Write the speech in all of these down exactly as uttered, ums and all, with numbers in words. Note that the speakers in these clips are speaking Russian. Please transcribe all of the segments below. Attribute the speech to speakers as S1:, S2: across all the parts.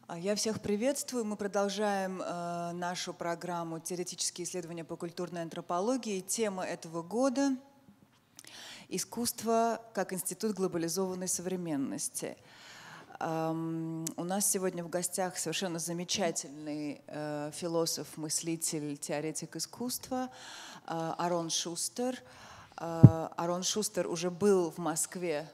S1: Я всех приветствую. Мы продолжаем э, нашу программу «Теоретические исследования по культурной антропологии». Тема этого года – «Искусство как институт глобализованной современности». Эм, у нас сегодня в гостях совершенно замечательный э, философ, мыслитель, теоретик искусства э, Арон Шустер. Э, Арон Шустер уже был в Москве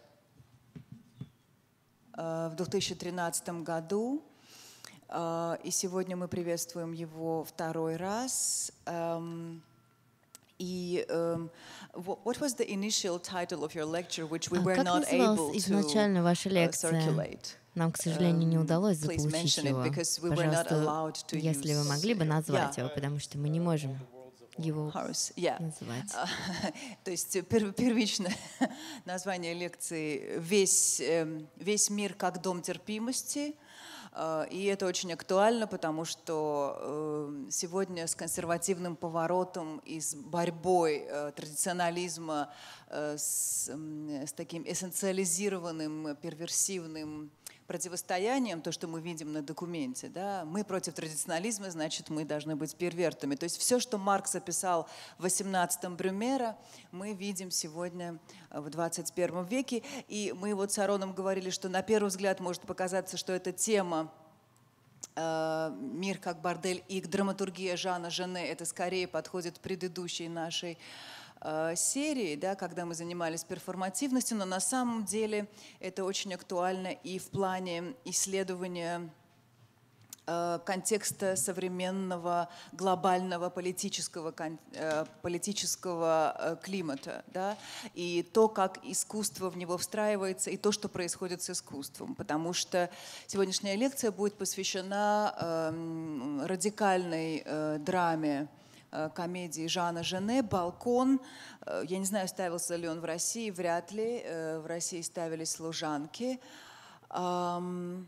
S1: э, в две тысячи тринадцатом году. И сегодня мы приветствуем его второй раз. Um, и um, what was the initial title of your lecture, which we were
S2: как
S1: not able
S2: изначально ваша
S1: to
S2: лекция?
S1: uh, circulate?
S2: Нам, к сожалению, не удалось
S1: Um,
S2: заполучить его. Пожалуйста, если вы могли бы назвать
S1: yeah.
S2: его, потому что мы не можем его
S1: yeah.
S2: называть.
S1: То есть первичное название лекции «Весь, весь мир как дом терпимости». И это очень актуально, потому что сегодня с консервативным поворотом и с борьбой традиционализма с, с таким эссенциализированным, перверсивным противостоянием, то, что мы видим на документе, да, мы против традиционализма, значит, мы должны быть первертами. То есть все, что Маркс описал в восемнадцатом Брюмера, мы видим сегодня в двадцать первом веке. И мы вот с Ароном говорили, что на первый взгляд может показаться, что эта тема э, «Мир как бордель» и драматургия Жана Жене, это скорее подходит предыдущей нашей серии, да, когда мы занимались перформативностью, но на самом деле это очень актуально и в плане исследования э, контекста современного глобального политического, э, политического э, климата, да, и то, как искусство в него встраивается, и то, что происходит с искусством. Потому что сегодняшняя лекция будет посвящена э, радикальной э, драме комедии Жана Жене «Балкон». Я не знаю, ставился ли он в России, вряд ли. В России ставились «Служанки». Но,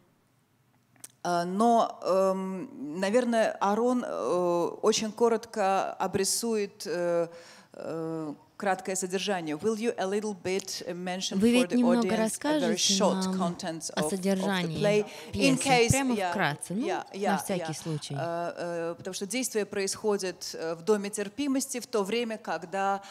S1: наверное, Арон очень коротко обрисует краткое содержание. Will you a little bit mention
S2: Вы
S1: for
S2: ведь
S1: the
S2: немного
S1: audience
S2: расскажете нам
S1: о
S2: содержании пьесы,
S1: case,
S2: прямо
S1: yeah,
S2: вкратце, ну,
S1: yeah, yeah,
S2: на всякий
S1: yeah.
S2: случай.
S1: Uh, uh, потому что действие происходит в Доме терпимости в то время, когда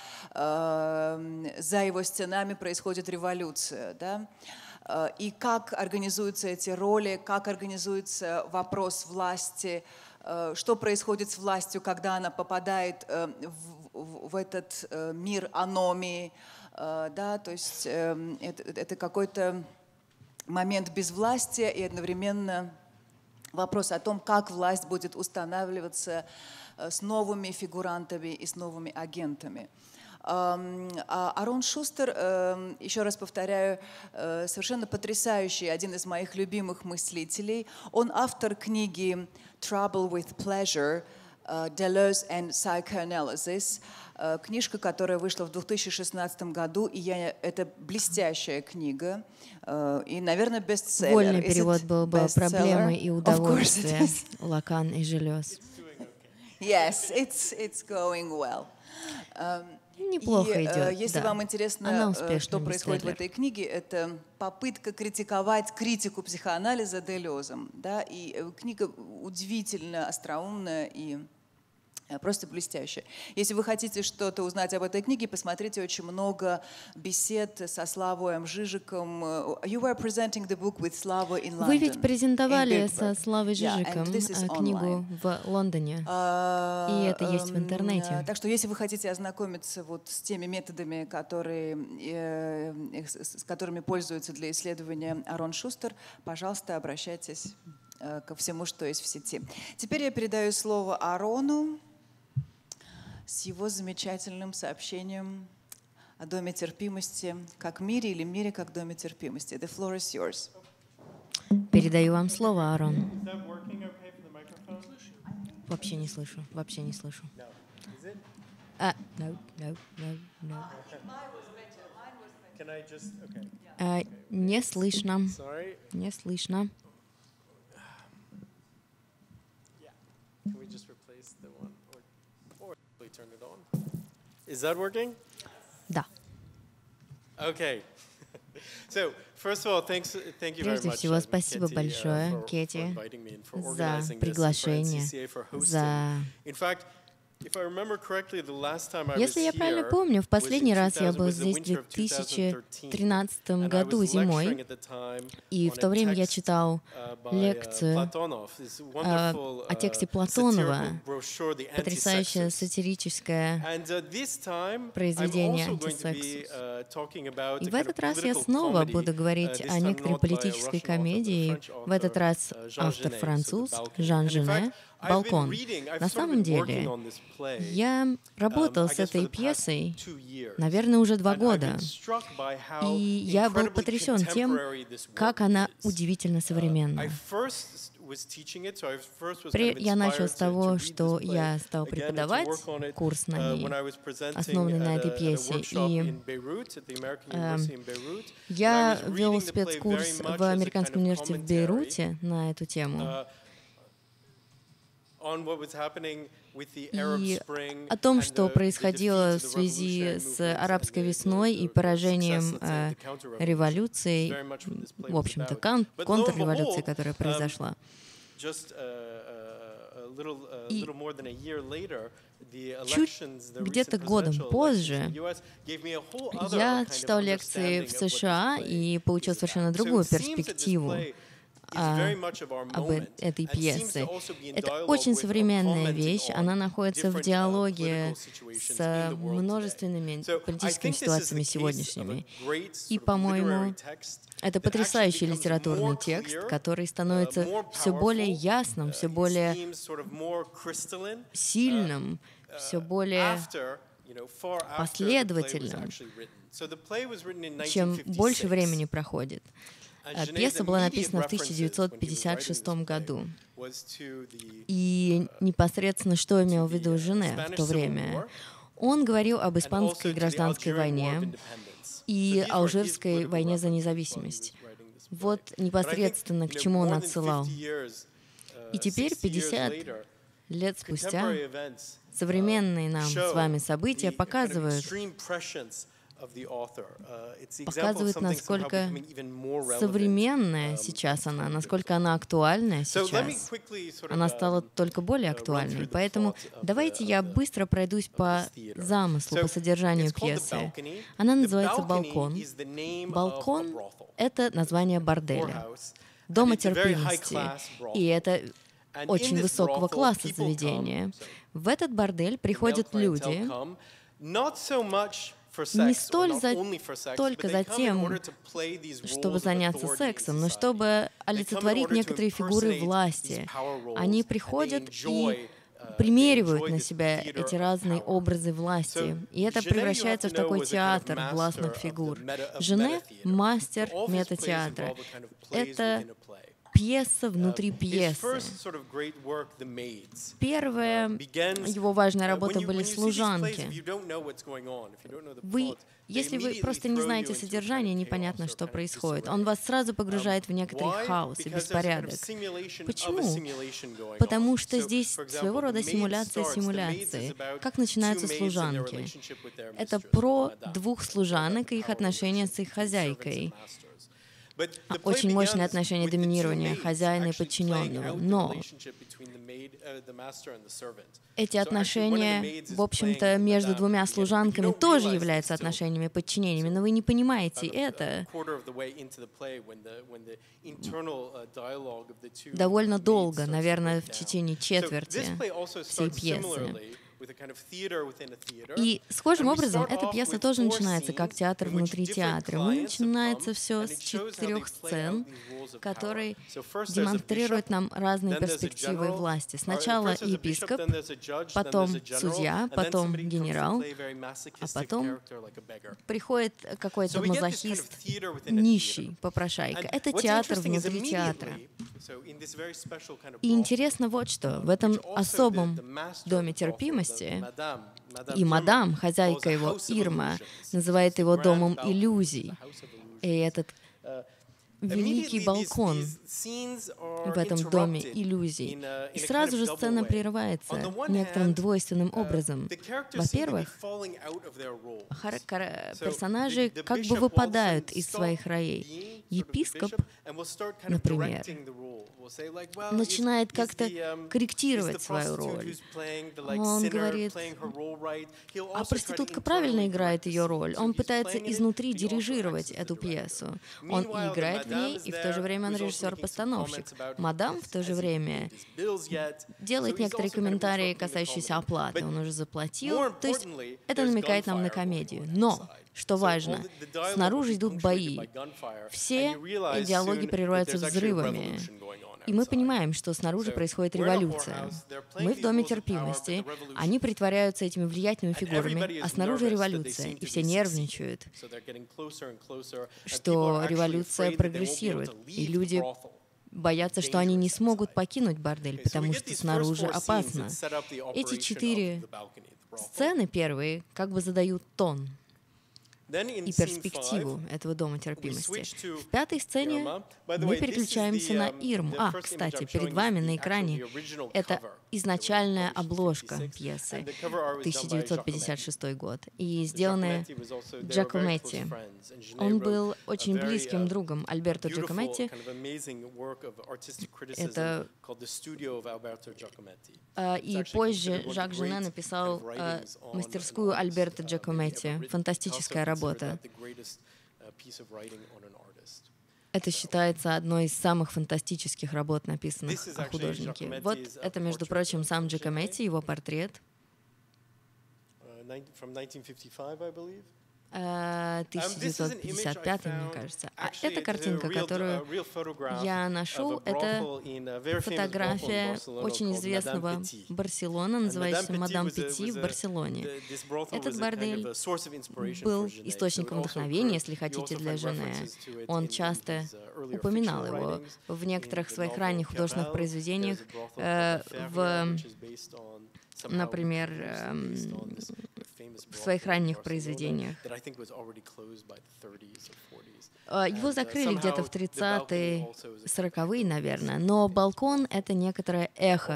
S1: uh, за его стенами происходит революция, да? Uh, и как организуются эти роли, как организуется вопрос власти, uh, что происходит с властью, когда она попадает uh, в в этот э, мир аномии, э, да, то есть э, это, это какой-то момент безвластия и одновременно вопрос о том, как власть будет устанавливаться э, с новыми фигурантами и с новыми агентами. Арон Шустер, еще раз повторяю, совершенно потрясающий, один из моих любимых мыслителей. Он автор книги «Trouble with Pleasure», Deleuze and Psychoanalysis, книжка, которая вышла в две тысячи шестнадцатом году, и я, это блестящая книга, и, наверное, бестселлер.
S2: Вольный перевод был бы «Проблемы и удовольствия», Лакан и Желез.
S1: Yes, it's, it's going well.
S2: Неплохо
S1: и,
S2: идет,
S1: если
S2: да.
S1: вам интересно, что происходит в этой книге, это попытка критиковать критику психоанализа Делезом. Да? И книга удивительно остроумная и просто блестящая. Если вы хотите что-то узнать об этой книге, посмотрите очень много бесед со Славоем Жижиком. You were presenting the book with Slavo in London.
S2: Вы ведь презентовали со Славой Жижиком yeah, книгу в Лондоне,
S1: uh,
S2: и это есть в интернете.
S1: Uh, так что, если вы хотите ознакомиться вот с теми методами, которые, э, с которыми пользуется для исследования Арон Шустер, пожалуйста, обращайтесь э, ко всему, что есть в сети. Теперь я передаю слово Арону с его замечательным сообщением о Доме терпимости как мире или мире как Доме терпимости. The floor is yours.
S2: Передаю вам слово, Арон. Вообще не слышу, вообще не слышу. Uh, no, no, no, no. Uh, не слышно. Не слышно.
S3: Turn it on. Is that working?
S2: Да.
S3: Okay.
S2: Прежде всего, спасибо большое, Кэти, за приглашение, за... Если я правильно помню, в последний раз я был здесь в две тысячи тринадцатом году зимой, и в то время я читал лекцию э, о тексте Платонова, потрясающее сатирическое произведение «Антисексус». И в этот раз я снова буду говорить о некоторой политической комедии. В этот раз автор француз Жан Жене, «Балкон». На самом деле, я работал с этой пьесой, наверное, уже два года, и я был потрясен тем, как она удивительно современна. Я начал с того, что я стал преподавать курс на ней, основанный на этой пьесе, и э, я вел спецкурс в Американском университете в Бейруте на эту тему. И о том, что происходило в связи с арабской весной и поражением э, революции, в общем-то, кон контрреволюции, которая произошла. И чуть где-то годом позже я читал лекции в США и получил совершенно другую перспективу А, об этой пьесе. Это очень современная вещь, она находится в диалоге с множественными политическими ситуациями сегодняшними. И, по-моему, это потрясающий литературный текст, который становится все более ясным, все более сильным, все более последовательным, чем больше времени проходит. Пьеса была написана в тысяча девятьсот пятьдесят шестом году. И непосредственно что имел в виду Жене в то время? Он говорил об испанской гражданской войне и алжирской войне за независимость. Вот непосредственно к чему он отсылал. И теперь, пятьдесят лет спустя, современные нам с вами события показывают, показывает, насколько современная сейчас она, насколько она актуальная сейчас. Она стала только более актуальной. Поэтому давайте я быстро пройдусь по замыслу, по содержанию пьесы. Она называется «Балкон». «Балкон» — это название борделя, дома терпимости. И это очень высокого класса заведение. В этот бордель приходят люди, не столь за, только за тем, чтобы заняться сексом, но чтобы олицетворить некоторые фигуры власти. Они приходят и примеривают на себя эти разные образы власти. И это превращается в такой театр властных фигур. Жене — мастер метатеатра. Это пьеса внутри пьесы. Первая его важная работа были служанки. Вы, если вы просто не знаете содержание, непонятно, что происходит. Он вас сразу погружает в некоторый хаос и беспорядок. Почему? Потому что здесь своего рода симуляция симуляции. Как начинаются служанки? Это про двух служанок и их отношения с их хозяйкой. Очень мощное отношение доминирования хозяина и подчиненного. Но эти отношения, в общем-то, между двумя служанками тоже являются отношениями подчинениями, но вы не понимаете это. Довольно долго, наверное, в течение четверти всей пьесы. И схожим образом эта пьеса тоже начинается как театр внутри театра. Начинается все с четырех сцен, которые демонстрируют нам разные перспективы власти. Сначала епископ, потом судья, потом генерал, а потом приходит какой-то мазохист, нищий, попрошайка. Это театр внутри театра. И интересно вот что. В этом особом доме терпимости и мадам, хозяйка его, Ирма, называет его домом иллюзий. И этот великий балкон в этом доме иллюзий. И сразу же сцена прерывается некоторым двойственным образом. Во-первых, персонажи как бы выпадают из своих ролей. Епископ, например, начинает как-то корректировать свою роль. Он говорит, а проститутка правильно играет ее роль. Он пытается изнутри дирижировать эту пьесу. Он и играет в ней, и в то же время он режиссер-постановщик. Мадам в то же время делает некоторые комментарии, касающиеся оплаты. Он уже заплатил. То есть это намекает нам на комедию. Но, что важно, снаружи идут бои. Все диалоги прерываются взрывами. И мы понимаем, что снаружи происходит революция. Мы в доме терпимости, они притворяются этими влиятельными фигурами, а снаружи революция, и все нервничают, что революция прогрессирует, и люди боятся, что они не смогут покинуть бордель, потому что снаружи опасно. Эти четыре сцены первые как бы задают тон и перспективу этого дома терпимости. В пятой сцене мы переключаемся на Ирму. А, кстати, перед вами на экране это изначальная обложка пьесы, тысяча девятьсот пятьдесят шестой год, и сделанная Джакометти. Он был очень близким другом Альберто Джакометти. Это... И позже Жак Жене написал мастерскую Альберто Джакометти. Фантастическая работа. Это считается одной из самых фантастических работ, написанных о художнике. Вот это, между прочим, сам Джакометти, его портрет. тысяча девятьсот пятьдесят пятый, мне кажется. А эта картинка, которую я ношу, это фотография очень известного Барселона, называющаяся «Мадам Петти» в Барселоне. Этот бордель был источником вдохновения, если хотите, для Жене. Он часто упоминал его в некоторых своих ранних художественных произведениях, э, в, например, э, в своих ранних произведениях. Его закрыли где-то в тридцатые, сороковые, наверное, но балкон — это некоторое эхо.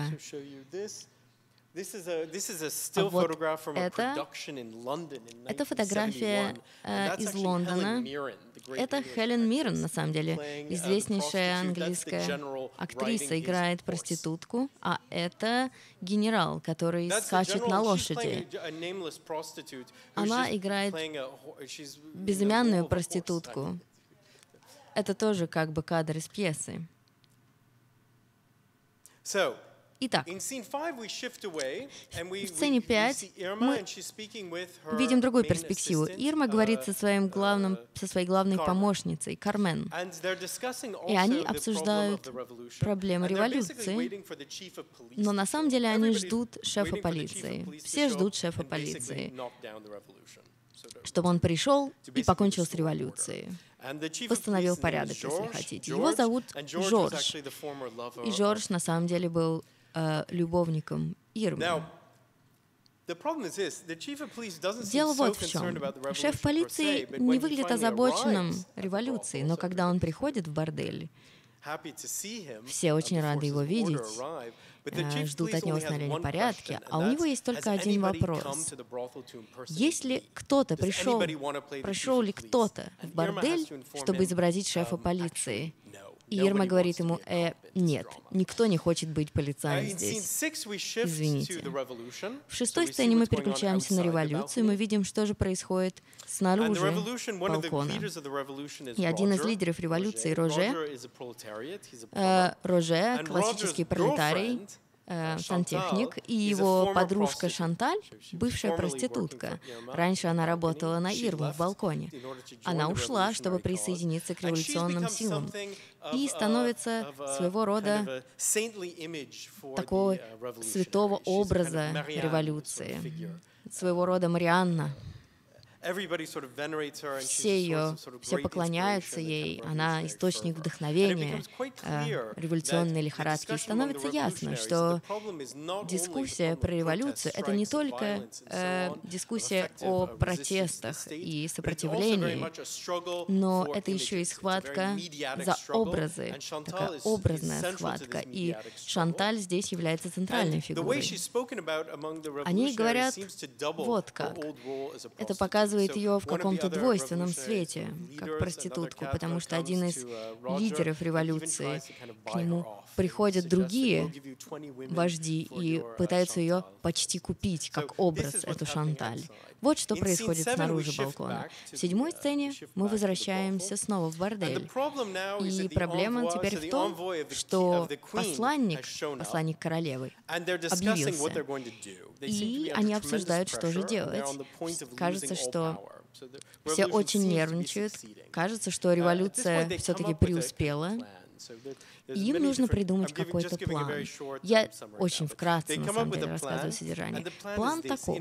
S2: А вот это, это фотография э, из Лондона. Это Хелен Миррен, на самом деле, известнейшая английская актриса, играет проститутку, а это генерал, который скачет на лошади. Она играет безымянную проститутку. Это тоже как бы кадр из пьесы. Итак, в сцене пять мы видим другую перспективу. Ирма говорит со, своим главным, со своей главной помощницей, Кармен. И они обсуждают проблемы революции, но на самом деле они ждут шефа полиции. Все ждут шефа полиции, чтобы он пришел и покончил с революцией. Восстановил порядок, если хотите. Его зовут Жорж. И Жорж на самом деле был любовником Ирмы. Дело вот в чем. Шеф полиции не выглядит озабоченным революцией, но когда он приходит в бордель, все очень рады его видеть, ждут от него восстановления порядка, а у него есть только один вопрос. Если кто-то пришел, пришел ли кто-то в бордель, чтобы изобразить шефа полиции? И Ирма говорит ему, э, нет, никто не хочет быть полицаем здесь. Извините. В шестой сцене мы переключаемся на революцию, и мы видим, что же происходит снаружи балкона. И один из лидеров революции, Роже, э, Роже, классический пролетарий, э, сантехник, и его подружка Шанталь, бывшая проститутка. Раньше она работала на Ирму в балконе. Она ушла, чтобы присоединиться к революционным силам, и становится своего рода такого святого образа революции, своего рода Марианна. все ее, все поклоняются ей, она источник вдохновения, э, революционной лихорадки. И становится ясно, что дискуссия про революцию — это не только э, дискуссия о протестах и сопротивлении, но это еще и схватка за образы, такая образная схватка. И Шанталь здесь является центральной фигурой. Они говорят вот как. Это показывает ее в каком-то двойственном свете, как проститутку, потому что один из лидеров революции, к нему приходят другие вожди и пытаются ее почти купить, как образ, эту Шанталь. Вот что происходит снаружи балкона. В седьмой сцене мы возвращаемся снова в бордель. И проблема теперь в том, что посланник, посланник королевы, объявился. И они обсуждают, что же делать. Кажется, что все очень нервничают. Кажется, что революция все-таки преуспела. И им нужно придумать какой-то план. Я очень вкратце, на самом деле, рассказываю содержание. План таков.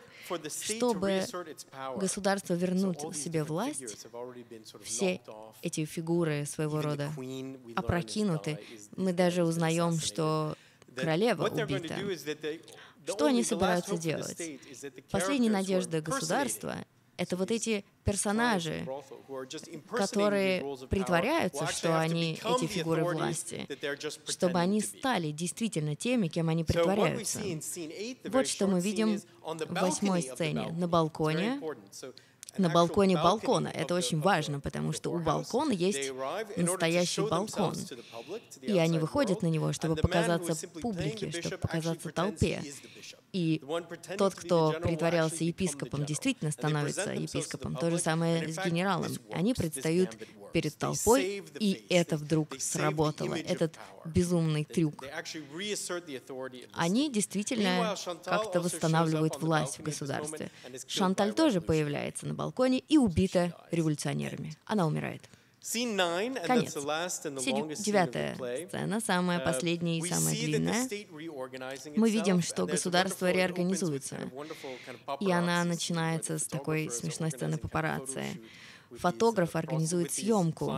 S2: Чтобы государство вернуть себе власть, все эти фигуры своего рода опрокинуты. Мы даже узнаем, что королева убита. Что они собираются делать? Последняя надежда государства — это вот эти персонажи, которые притворяются, что они эти фигуры власти, чтобы они стали действительно теми, кем они притворяются. Вот что мы видим в восьмой сцене на балконе. На балконе балкона. Это очень важно, потому что у балкона есть настоящий балкон. И они выходят на него, чтобы показаться публике, чтобы показаться толпе. И тот, кто притворялся епископом, действительно становится епископом. То же самое с генералом. Они предстают перед толпой, и это вдруг сработало. Этот безумный трюк. Они действительно как-то восстанавливают власть в государстве. Шанталь тоже появляется на балконе и убита революционерами. Она умирает. Конец. Девятая сцена, самая последняя и самая длинная. Мы видим, что государство реорганизуется. И она начинается с такой смешной сцены папарацци. Фотограф организует съемку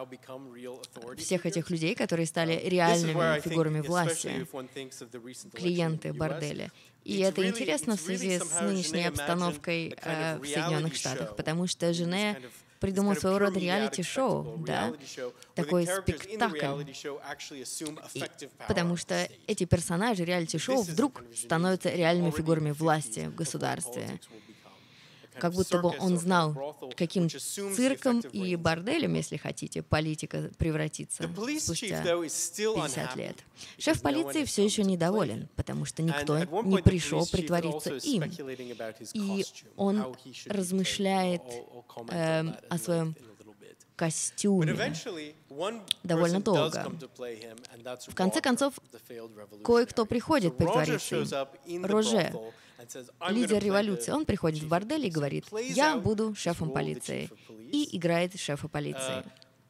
S2: всех этих людей, которые стали реальными фигурами власти, клиенты борделя. И это интересно в связи с нынешней обстановкой э, в Соединенных Штатах, потому что Жене придумал своего рода реалити-шоу, да, такой спектакль. И, потому что эти персонажи реалити-шоу вдруг становятся реальными фигурами власти в государстве. Как будто бы он знал, каким цирком и борделем, если хотите, политика превратится спустя пятьдесят лет. Шеф полиции все еще недоволен, потому что никто не пришел притвориться им. И он размышляет э, о своем костюме довольно долго. В конце концов, кое-кто приходит притвориться им. Роже, лидер революции, он приходит в бордель и говорит: «Я буду шефом полиции», и играет шефа полиции.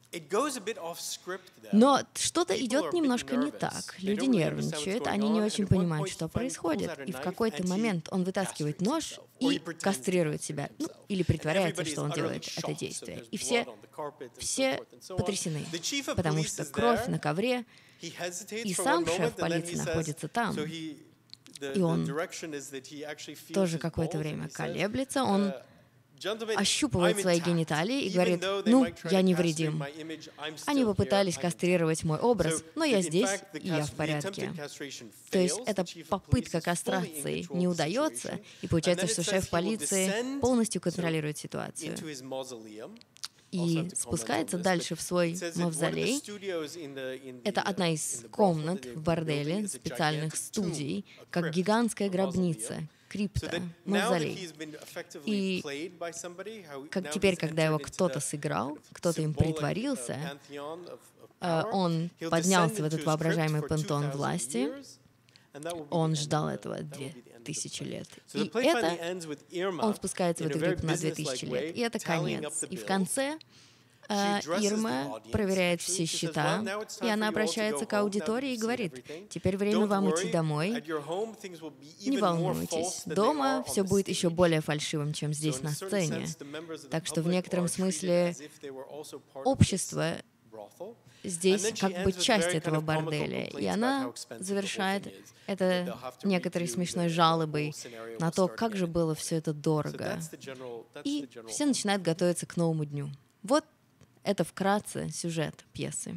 S2: Но что-то идет немножко не так. Люди нервничают, они не очень понимают, что происходит. И в какой-то момент он вытаскивает нож и кастрирует себя. Ну, или притворяется, что он делает это действие. И все, все потрясены, потому что кровь на ковре, и сам шеф полиции находится там. И он тоже какое-то время колеблется, он ощупывает свои гениталии и говорит: «Ну, я невредим». Они попытались кастрировать мой образ, но я здесь, и я в порядке. То есть эта попытка кастрации не удается, и получается, что шеф полиции полностью контролирует ситуацию. И спускается дальше в свой мавзолей. Это одна из комнат в борделе, специальных студий, как гигантская гробница, крипта, мавзолей. И как теперь, когда его кто-то сыграл, кто-то им притворился, он поднялся в этот воображаемый пантеон власти. Он ждал этого две тысячи лет. И это, он спускается в эту крипту на две тысячи лет. И это конец. И в конце Ирма проверяет все счета, и она обращается к аудитории и говорит: «Теперь время вам идти домой. Не волнуйтесь, дома все будет еще более фальшивым, чем здесь на сцене». Так что в некотором смысле общество здесь как бы часть этого борделя, и она завершает это некоторой смешной жалобой на то, как же было все это дорого. И все начинают готовиться к новому дню. Вот это вкратце сюжет пьесы.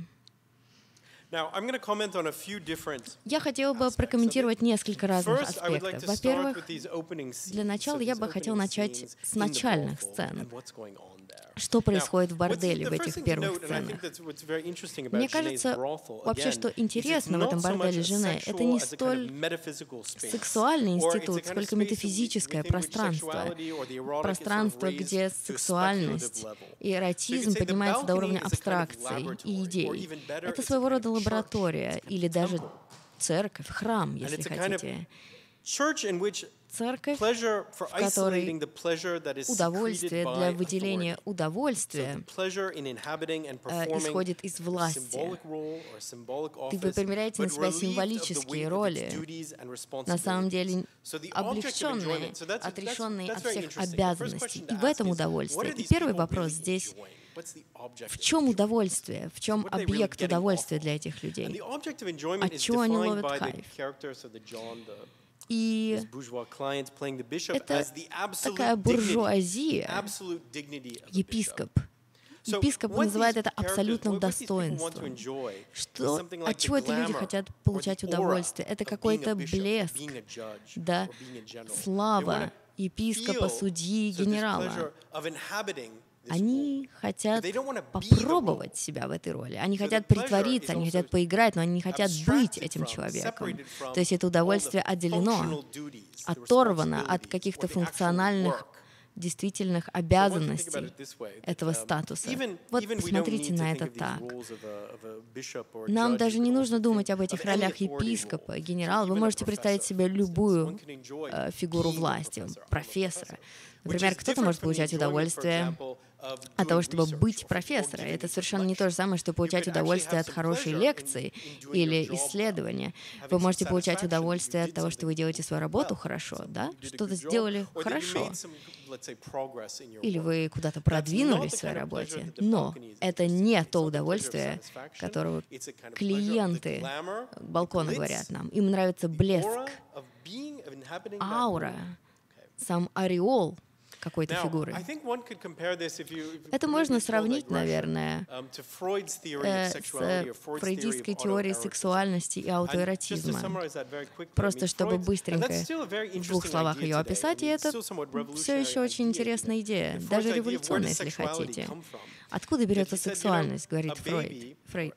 S2: Я хотела бы прокомментировать несколько разных аспектов. Во-первых, для начала я бы хотела начать с начальных сцен. Что происходит в борделе в этих первых сценах? Мне кажется, вообще, что интересно в этом борделе жены, это не столь сексуальный институт, сколько метафизическое пространство. Пространство, где сексуальность и эротизм поднимаются до уровня абстракций и идей. Это своего рода лаборатория или даже церковь, храм, если хотите. Церковь, в которой удовольствие для выделения удовольствия э, исходит из власти. Вы примеряете на себя символические роли, на самом деле облегченные, отрешенные от всех обязанностей. И в этом удовольствие. И первый вопрос здесь: в чем удовольствие? В чем объект удовольствия для этих людей? От чего они ловят кайф? И это такая буржуазия, епископ. Епископ называет это абсолютным достоинством. Что, от чего эти люди хотят получать удовольствие? Это какой-то блеск, да, слава епископа, судьи, генерала. Они хотят попробовать себя в этой роли. Они хотят притвориться, они хотят поиграть, но они не хотят быть этим человеком. То есть это удовольствие отделено, оторвано от каких-то функциональных, действительных обязанностей этого статуса. Вот посмотрите на это так. Нам даже не нужно думать об этих ролях епископа, генерала. Вы можете представить себе любую э, фигуру власти, профессора. Например, кто-то может получать удовольствие от того, чтобы быть профессором. Это совершенно не то же самое, что получать удовольствие от хорошей лекции или исследования. Вы можете получать удовольствие от того, что вы делаете свою работу хорошо, да? Что-то сделали хорошо. Или вы куда-то продвинулись в своей работе. Но это не то удовольствие, которого клиенты балкона говорят нам. Им нравится блеск, аура, сам ореол какой-то фигуры. Это можно сравнить, наверное, э, с фрейдистской теорией сексуальности и аутоэротизма. Просто чтобы быстренько в двух словах ее описать, и это все еще очень интересная идея, даже революционная, если хотите. Откуда берется сексуальность, говорит Фрейд. Фрейд.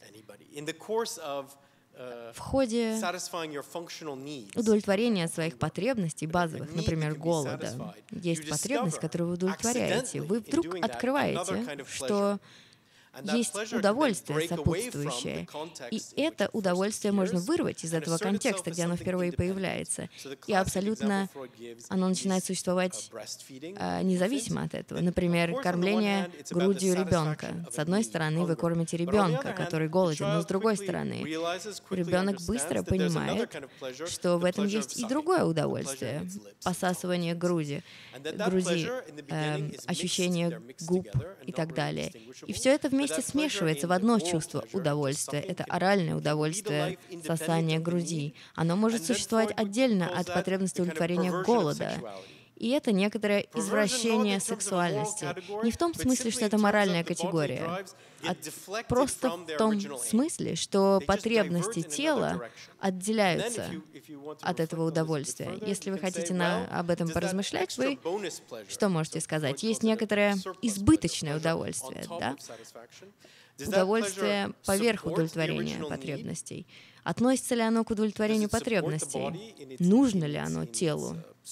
S2: В ходе удовлетворения своих потребностей базовых, например, голода, есть потребность, которую вы удовлетворяете. Вы вдруг открываете, что есть удовольствие сопутствующее, и это удовольствие можно вырвать из этого контекста, где оно впервые появляется, и абсолютно оно начинает существовать э, независимо от этого. Например, кормление грудью ребенка. С одной стороны, вы кормите ребенка, который голоден, но с другой стороны, ребенок быстро понимает, что в этом есть и другое удовольствие — посасывание груди, груди, э, ощущение губ и так далее. И все это вместе смешивается в одно чувство удовольствия. Это оральное удовольствие, сосание груди. Оно может существовать отдельно от потребности удовлетворения голода. И это некоторое извращение сексуальности. Не в том смысле, что это моральная категория, а просто в том смысле, что потребности тела отделяются от этого удовольствия. Если вы хотите на, об этом поразмышлять, вы что можете сказать? Есть некоторое избыточное удовольствие, да? Удовольствие поверх удовлетворения потребностей. Относится ли оно к удовлетворению потребностей? Нужно ли оно телу,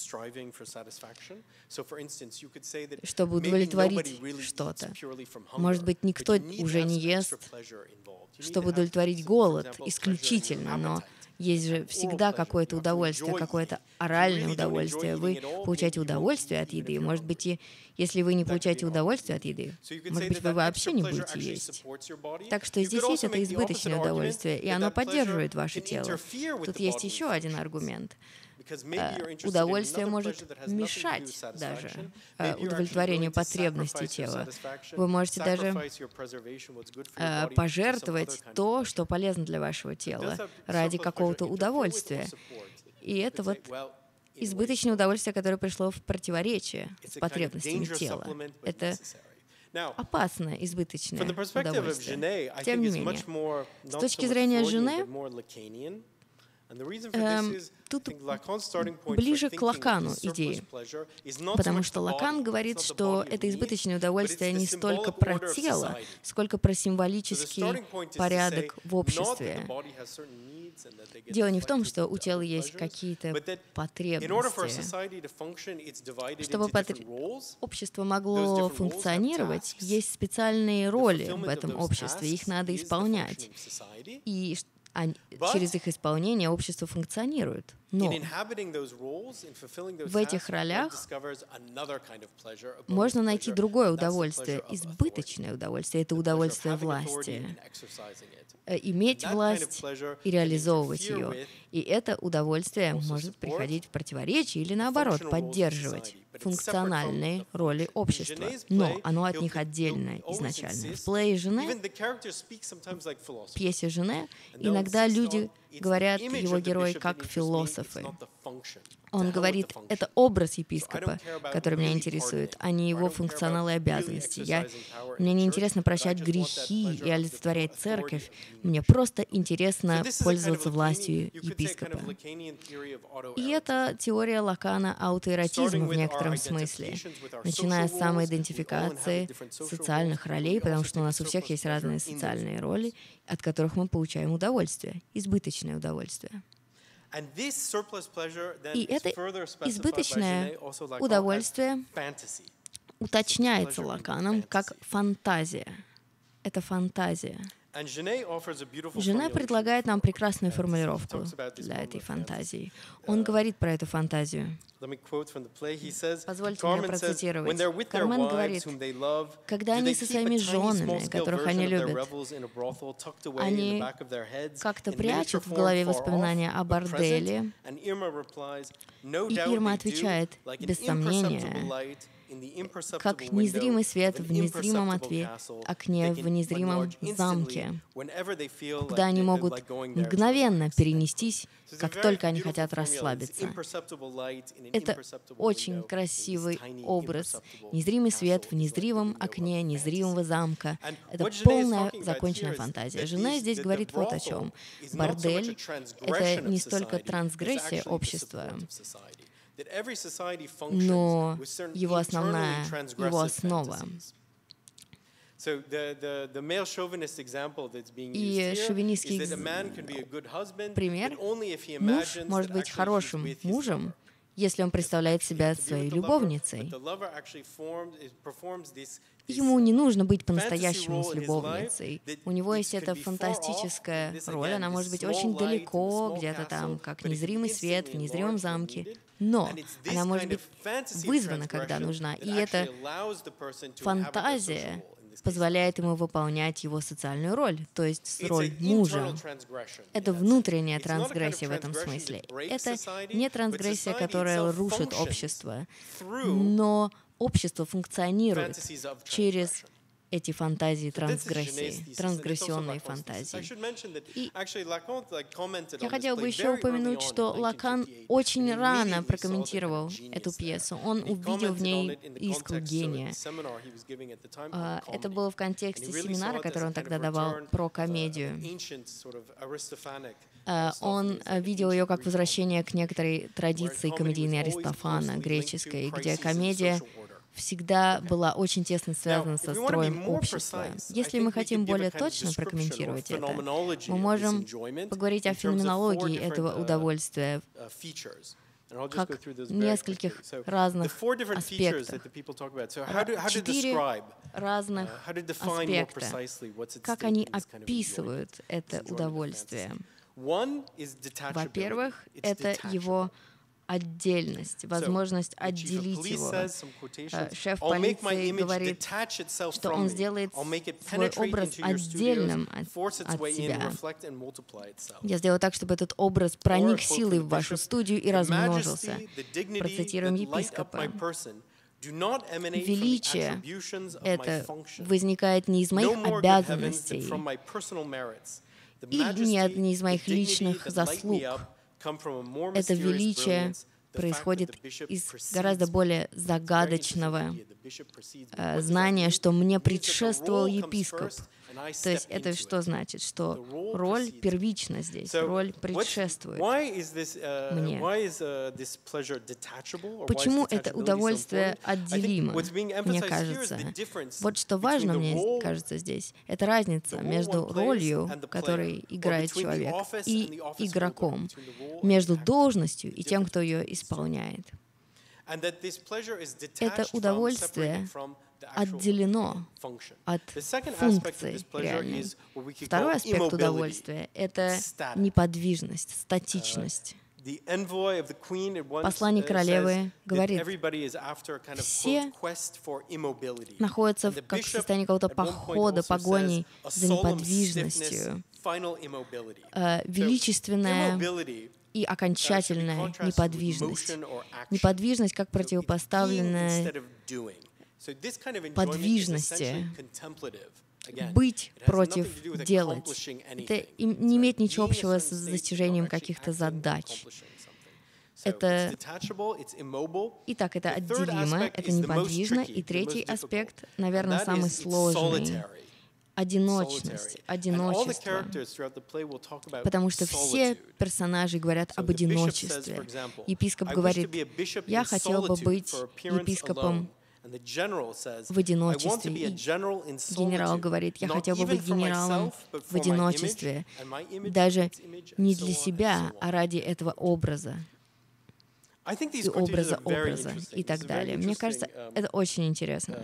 S2: чтобы удовлетворить что-то? Может быть, никто уже не ест, чтобы удовлетворить голод исключительно, но Есть же всегда какое-то удовольствие, какое-то оральное удовольствие. Вы получаете удовольствие от еды. Может быть, и если вы не получаете удовольствие от еды, может быть, вы вообще не будете есть. Так что здесь есть это избыточное удовольствие, и оно поддерживает ваше тело. Тут есть еще один аргумент. Удовольствие может мешать даже удовлетворению потребностей тела. Вы можете даже пожертвовать то, что полезно для вашего тела, ради какого-то удовольствия. И это вот избыточное удовольствие, которое пришло в противоречие с потребностями тела. Это опасное избыточное удовольствие. Тем не менее, с точки зрения Жене, Эм, тут ближе к Лакану идеи, потому что Лакан говорит, что это избыточное удовольствие не столько про тело, сколько про символический порядок в обществе. Дело не в том, что у тела есть какие-то потребности. Чтобы потр... общество могло функционировать, есть специальные роли в этом обществе, их надо исполнять. И А через их исполнение общество функционирует. Но в этих ролях можно найти другое удовольствие, избыточное удовольствие. Это удовольствие власти. Иметь власть и реализовывать ее. И это удовольствие может приходить в противоречие или, наоборот, поддерживать функциональные роли общества. Но оно от них отдельное изначально. В плее Жене, в пьесе Жене, иногда люди говорят его герои как философы. Он говорит, это образ епископа, который меня интересует, а не его функционалы и обязанности. Я, мне не интересно прощать грехи и олицетворять церковь. Мне просто интересно пользоваться властью епископа. И это теория Лакана аутоэротизма в некотором смысле, начиная с самоидентификации социальных ролей, потому что у нас у всех есть разные социальные роли, от которых мы получаем удовольствие, избыточное удовольствие. И это избыточное удовольствие уточняется Лаканом как фантазия. Это фантазия. Жене предлагает нам прекрасную формулировку для этой фантазии. Он говорит про эту фантазию. Позвольте мне процитировать. Кармен говорит, когда они со своими женами, которых они любят, они как-то прячут в голове воспоминания о борделе, и Ирма отвечает, без сомнения, как незримый свет в незримом окне в незримом замке, куда они могут мгновенно перенестись, как только они хотят расслабиться. Это очень красивый образ. Незримый свет в незримом окне незримого замка. Это полная законченная фантазия. Жена здесь говорит вот о чем. Бордель — это не столько трансгрессия общества, но его основная, его основа. И шовинистский пример: муж может быть хорошим мужем, если он представляет себя своей любовницей. Ему не нужно быть по-настоящему с любовницей. У него есть эта фантастическая роль, она может быть очень далеко, где-то там, как незримый свет в незримом замке, но она может быть вызвана, когда нужна. И эта фантазия позволяет ему выполнять его социальную роль, то есть роль мужа. Это внутренняя трансгрессия в этом смысле. Это не трансгрессия, которая рушит общество, но общество функционирует через эти фантазии трансгрессии, трансгрессионные фантазии. И я хотела бы еще упомянуть, что Лакан очень рано прокомментировал эту пьесу. Он увидел в ней искру гения. Это было в контексте семинара, который он тогда давал про комедию. Он видел ее как возвращение к некоторой традиции комедийной Аристофана, греческой, где комедия всегда была очень тесно связана со строем общества. Если мы хотим более точно прокомментировать это, мы можем поговорить о феноменологии этого удовольствия, как нескольких разных аспектах. Четыре разных аспекта, как они описывают это удовольствие. Во-первых, это его отдельность, возможность отделить его. Шеф полиции говорит, что он сделает свой образ отдельным от, от себя. Я сделаю так, чтобы этот образ проник силой в вашу студию и размножился. Процитируем епископа. Величие — это возникает не из моих обязанностей или не, не из моих личных заслуг. Это величие происходит из гораздо более загадочного э, знания, что мне предшествовал епископ. То есть это что значит? Что роль первична здесь, роль предшествует мне. Почему это удовольствие отделимо, мне кажется? Вот что важно, мне кажется, здесь. Это разница между ролью, которую играет человек, и игроком, между должностью и тем, кто ее исполняет. Это удовольствие отделено от функции реальной. Второй аспект удовольствия — это неподвижность, статичность. Посланник королевы говорит, все находятся в, как в состоянии какого-то похода, погони за неподвижностью. Э, величественная и окончательная неподвижность. Неподвижность как противопоставленная подвижности. Быть против делать. Это не имеет ничего общего с достижением каких-то задач. Это... Итак, это отделимо, это неподвижно. И третий аспект, наверное, самый сложный. Одиночность, одиночество. Потому что все персонажи говорят об одиночестве. Епископ говорит, я хотел бы быть епископом в одиночестве. И генерал говорит, я хотел бы быть генералом в одиночестве, даже не для себя, а ради этого образа. И образа образа и так далее. Мне кажется, это очень интересно.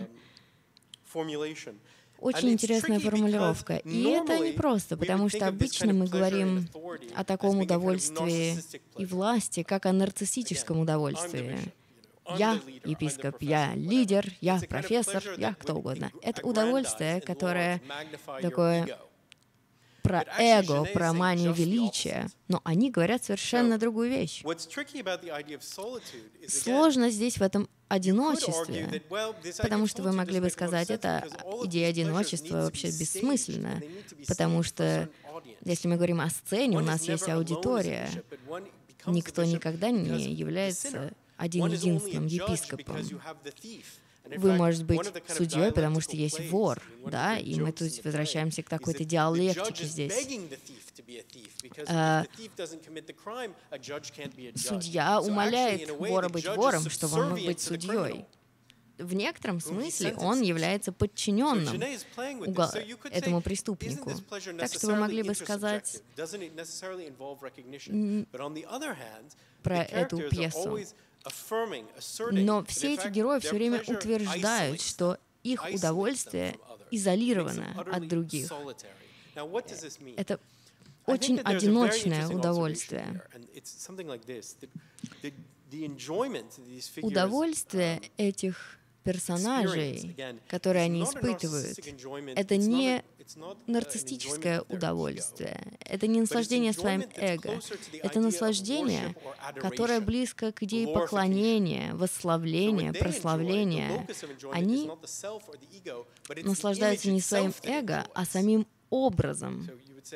S2: Очень интересная формулировка. И это не просто, потому что обычно мы говорим о таком удовольствии и власти, как о нарциссическом удовольствии. Я епископ, я лидер, я профессор, я кто угодно. Это удовольствие, которое такое про эго, про манию величия, но они говорят совершенно другую вещь. Сложно здесь в этом одиночестве, потому что вы могли бы сказать, это идея одиночества вообще бессмысленна, потому что если мы говорим о сцене, у нас есть аудитория, никто никогда не является один-единственным епископом. Вы можете быть судьей, потому что есть вор, да, и мы тут возвращаемся к какой-то диалектике здесь. Uh, судья умоляет вора быть вором, чтобы он мог быть судьей. В некотором смысле он является подчиненным этому преступнику. Так что вы могли бы сказать про эту пьесу. Но все эти герои все время утверждают, что их удовольствие изолировано от других. Это очень одиночное удовольствие. Удовольствие этих персонажей, которые они испытывают, это не нарциссическое удовольствие, это не наслаждение своим эго, это наслаждение, которое близко к идее поклонения, восславления, прославления. Они наслаждаются не своим эго, а самим образом.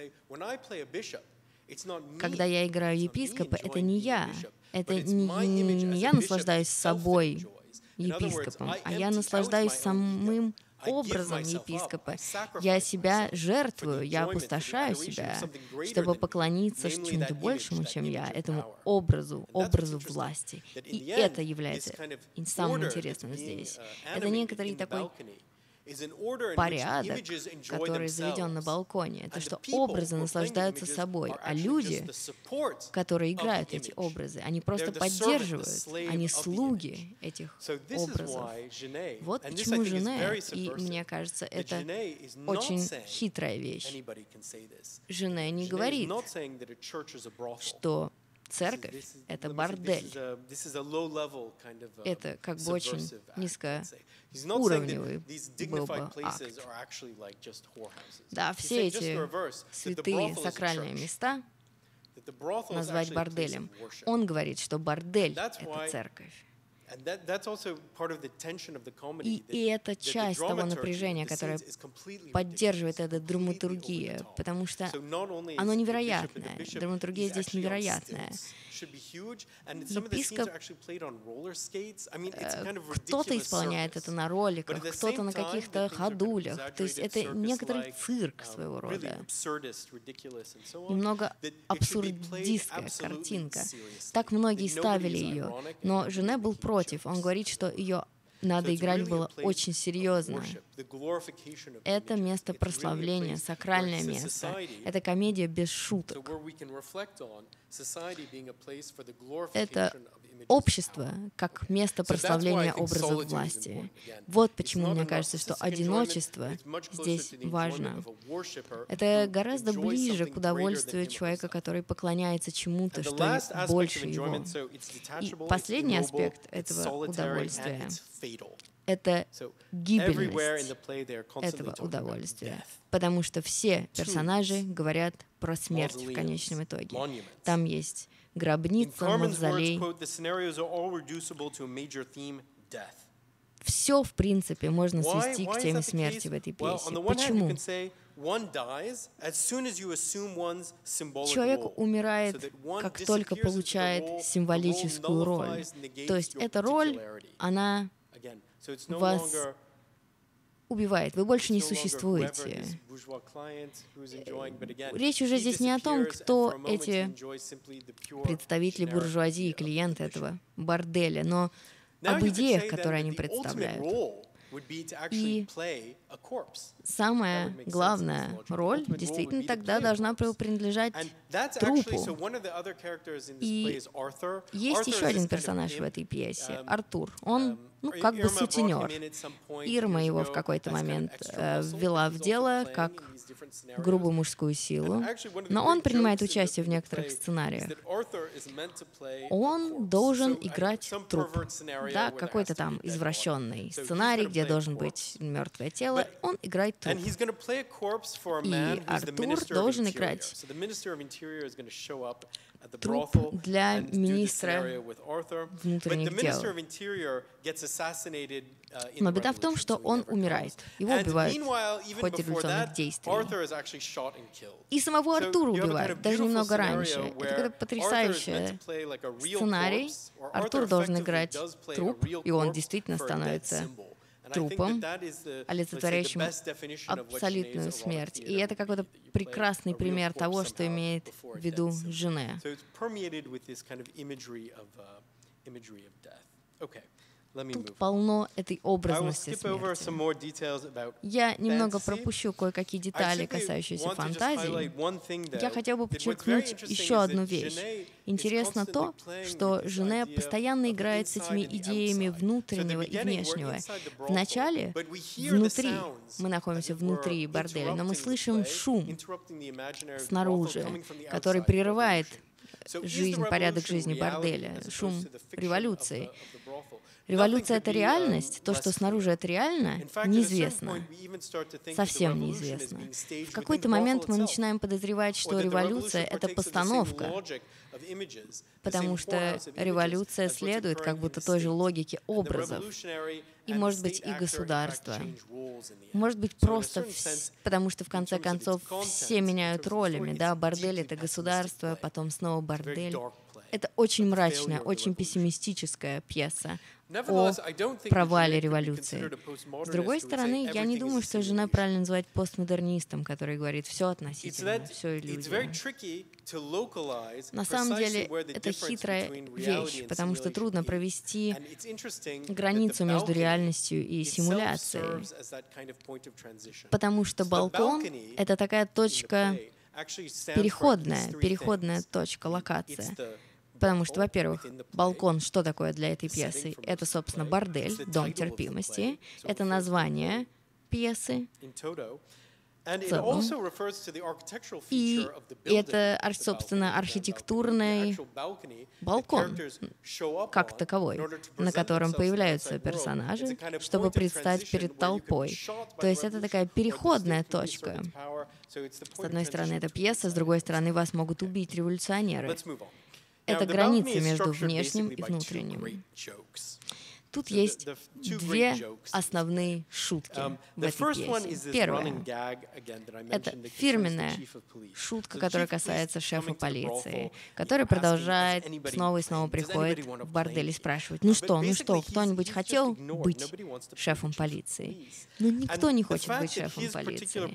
S2: Когда я играю епископа, это не я, это не, не, не я наслаждаюсь собой, епископом, а я наслаждаюсь самым образом епископа. Я себя жертвую, я опустошаю себя, чтобы поклониться чему-то большему, чем я, этому образу, образу власти. И это является самым интересным здесь. Это некоторый такой порядок, который заведен на балконе, это что образы наслаждаются собой, а люди, которые играют эти образы, они просто поддерживают, они слуги этих образов. Вот почему Жене, и мне кажется, это очень хитрая вещь. Жене не говорит, что церковь — это бордель. Это как бы очень низкоуровневый был бы акт. Да, все эти святые сакральные места назвать борделем. Он говорит, что бордель — это церковь. И, и это часть того напряжения, которое поддерживает эта драматургия, потому что оно невероятное. Драматургия здесь невероятная. Епископ, кто-то исполняет это на роликах, кто-то на каких-то ходулях. То есть это некоторый цирк своего рода. Немного абсурдистская картинка. Так многие ставили ее. Но Жене был против. Он говорит, что ее надо играть было очень серьезно. Это место прославления, сакральное место. Это комедия без шуток. Это общество как место прославления образов власти. Вот почему мне кажется, что одиночество здесь важно. Это гораздо ближе к удовольствию человека, который поклоняется чему-то, что больше его. И последний аспект этого удовольствия — это гибельность этого удовольствия. Потому что все персонажи говорят про смерть в конечном итоге. Там есть гробница, мавзолей. Все, в принципе, можно свести к теме смерти в этой пьесе. Почему? Человек умирает, как только получает символическую роль. То есть эта роль, она вас убивает, вы больше не существуете. Речь уже здесь не о том, кто эти представители буржуазии, клиенты этого борделя, но об идеях, которые они представляют. И самая главная роль действительно тогда должна принадлежать трупу. И есть еще один персонаж в этой пьесе — Артур. Он, ну, как бы сутенер. Ирма его в какой-то момент э, ввела в дело как грубую мужскую силу, но он принимает участие в некоторых сценариях. Он должен играть труп. Да, какой-то там извращенный сценарий, где должен быть мертвое тело, он играет труп. И Артур должен играть труп для министра внутренних дел. Но беда в том, что он умирает. Его убивают в ходе революционных действий. И самого Артура убивают, даже немного раньше. Это какой-то потрясающий сценарий. Артур должен играть труп, и он действительно становится трупом, олицетворяющим абсолютную смерть. И это какой-то прекрасный пример того, что имеет в виду Жене. Тут полно этой образности смерти. Я немного пропущу кое-какие детали, касающиеся фантазии. Я хотел бы подчеркнуть еще одну вещь. Интересно то, что Жене постоянно играет с этими идеями внутреннего и внешнего. Вначале внутри, мы находимся внутри борделя, но мы слышим шум снаружи, который прерывает жизнь, порядок жизни борделя, шум революции. Революция — это реальность, то, что снаружи это реально, неизвестно. Совсем неизвестно. В какой-то момент мы начинаем подозревать, что революция — это постановка, потому что революция следует как будто той же логике образов. И, может быть, и государство. Может быть, просто вс... потому что, в конце концов, все меняют ролями. Да? Бордель — это государство, потом снова бордель. Это очень мрачная, очень пессимистическая пьеса о провале революции. С другой стороны, я не думаю, что жена правильно называть постмодернистом, который говорит, все относительно, все иллюзия. На самом деле, это хитрая вещь, потому что трудно провести границу между реальностью и симуляцией. Потому что балкон — это такая точка переходная, переходная точка, локация. Потому что, во-первых, балкон, что такое для этой пьесы? Это, собственно, бордель, дом терпимости. Это название пьесы в целом. И это, собственно, архитектурный балкон, как таковой, на котором появляются персонажи, чтобы предстать перед толпой. То есть это такая переходная точка. С одной стороны, это пьеса, с другой стороны, вас могут убить революционеры. Это граница между внешним и внутренним. Тут есть две основные шутки в этой пьесе. Первая — это фирменная шутка, которая касается шефа полиции, который продолжает снова и снова приходит в бордель и спрашивает, ну что, ну что, кто-нибудь хотел быть шефом полиции? Ну никто не хочет быть шефом полиции.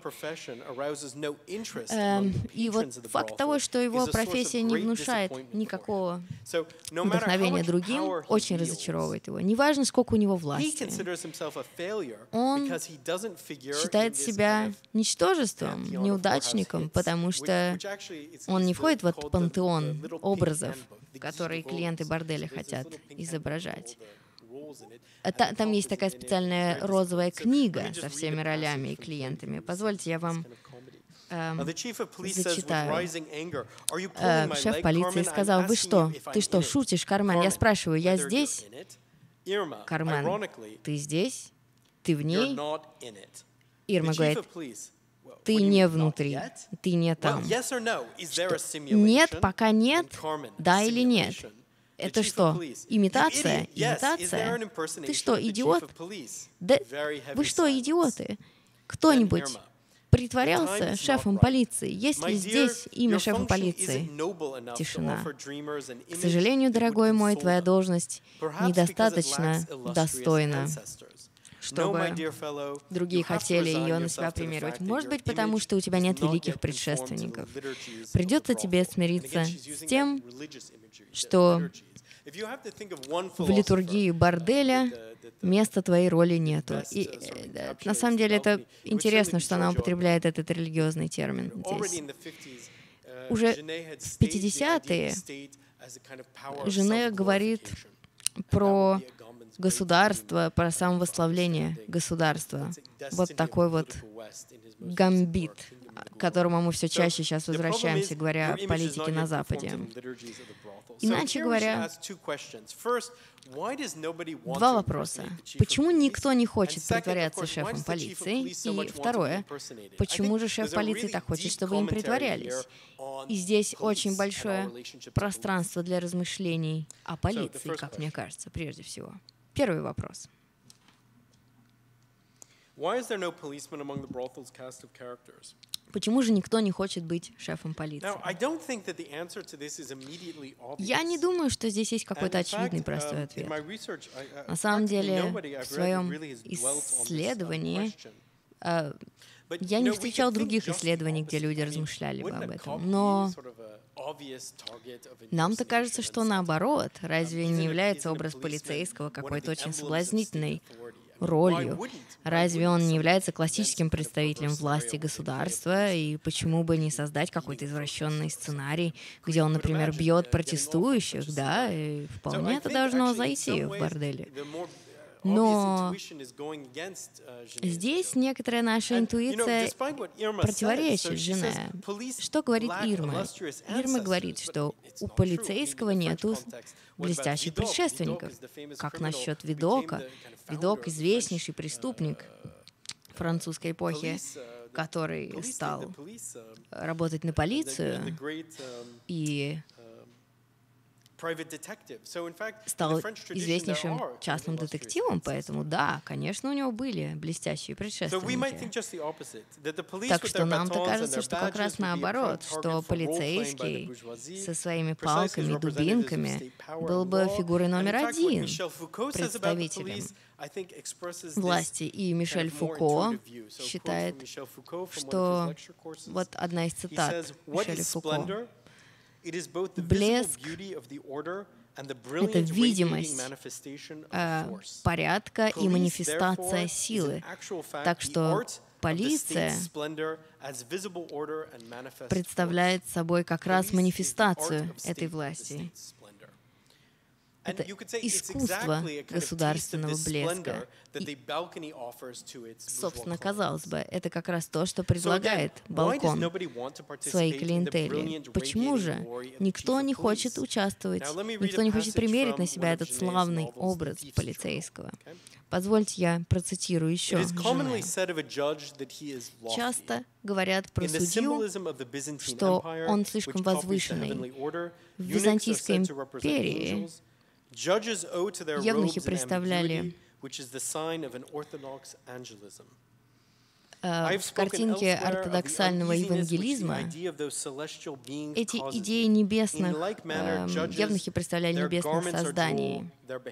S2: Эм, и вот факт того, что его профессия не внушает никакого вдохновения другим, очень разочаровывает его. Неважно, сколько у него власти. Он считает себя ничтожеством, неудачником, потому что он не входит в этот пантеон образов, которые клиенты борделя хотят изображать. Там есть такая специальная розовая книга со всеми ролями и клиентами. Позвольте, я вам эм, зачитаю. Э, шеф полиции сказал, вы что, ты что, шутишь, Кармен? Я спрашиваю, я здесь? Кармен, ты здесь? Ты в ней? Ирма говорит, ты не внутри, ты не там. Что? Нет, пока нет, да или нет? Это что, имитация? Имитация? Ты что, идиот? Да вы что, идиоты? Кто-нибудь притворялся шефом полиции? Есть ли здесь имя шефа полиции? Тишина. К сожалению, дорогой мой, твоя должность недостаточно достойна, чтобы другие хотели ее на себя примерить. Может быть, потому что у тебя нет великих предшественников. Придется тебе смириться с тем, что в литургии борделя места твоей роли нету. И э, на самом деле это интересно, что она употребляет этот религиозный термин здесь. Уже в пятидесятые Жене говорит про государство, про самовосславление государства. Вот такой вот гамбит, к которому мы все чаще сейчас возвращаемся, говоря о политике на Западе. Иначе говоря, два вопроса. Почему никто не хочет притворяться шефом полиции? И второе, почему же шеф полиции так хочет, чтобы им притворялись? И здесь очень большое пространство для размышлений о полиции, как мне кажется, прежде всего. Первый вопрос. Почему же никто не хочет быть шефом полиции? Я не думаю, что здесь есть какой-то очевидный простой ответ. На самом деле, в своем исследовании э, я не встречал других исследований, где люди размышляли бы об этом. Но нам-то кажется, что наоборот. Разве не является образ полицейского какой-то очень соблазнительной ролью? Разве он не является классическим представителем власти государства? И почему бы не создать какой-то извращенный сценарий, где он, например, бьет протестующих, да? И вполне это должно зайти в борделе. Но здесь некоторая наша интуиция противоречит Жене. Что говорит Ирма? Ирма говорит, что у полицейского нету блестящих предшественников. Как насчет Видока? Видок — известнейший преступник французской эпохи, который стал работать на полицию и стал известнейшим частным детективом, поэтому да, конечно, у него были блестящие предшественники. Так что нам-то кажется, что как раз наоборот, что полицейский со своими палками, дубинками был бы фигурой номер один представителем власти. И Мишель Фуко считает, что вот одна из цитат Мишеля Фуко: «Блеск — это видимость э, порядка и манифестация силы». Так что полиция представляет собой как раз манифестацию этой власти. Это искусство государственного блеска. И, собственно, казалось бы, это как раз то, что предлагает балкон своей клиентели. Почему же никто не хочет участвовать, никто не хочет примерить на себя этот славный образ полицейского? Позвольте я процитирую еще Жене. Часто говорят про судью, что он слишком возвышенный. В Византийской империи евнухи представляли э, в картинке ортодоксального евангелизма эти идеи небесных, э, евнухи представляли небесных созданий.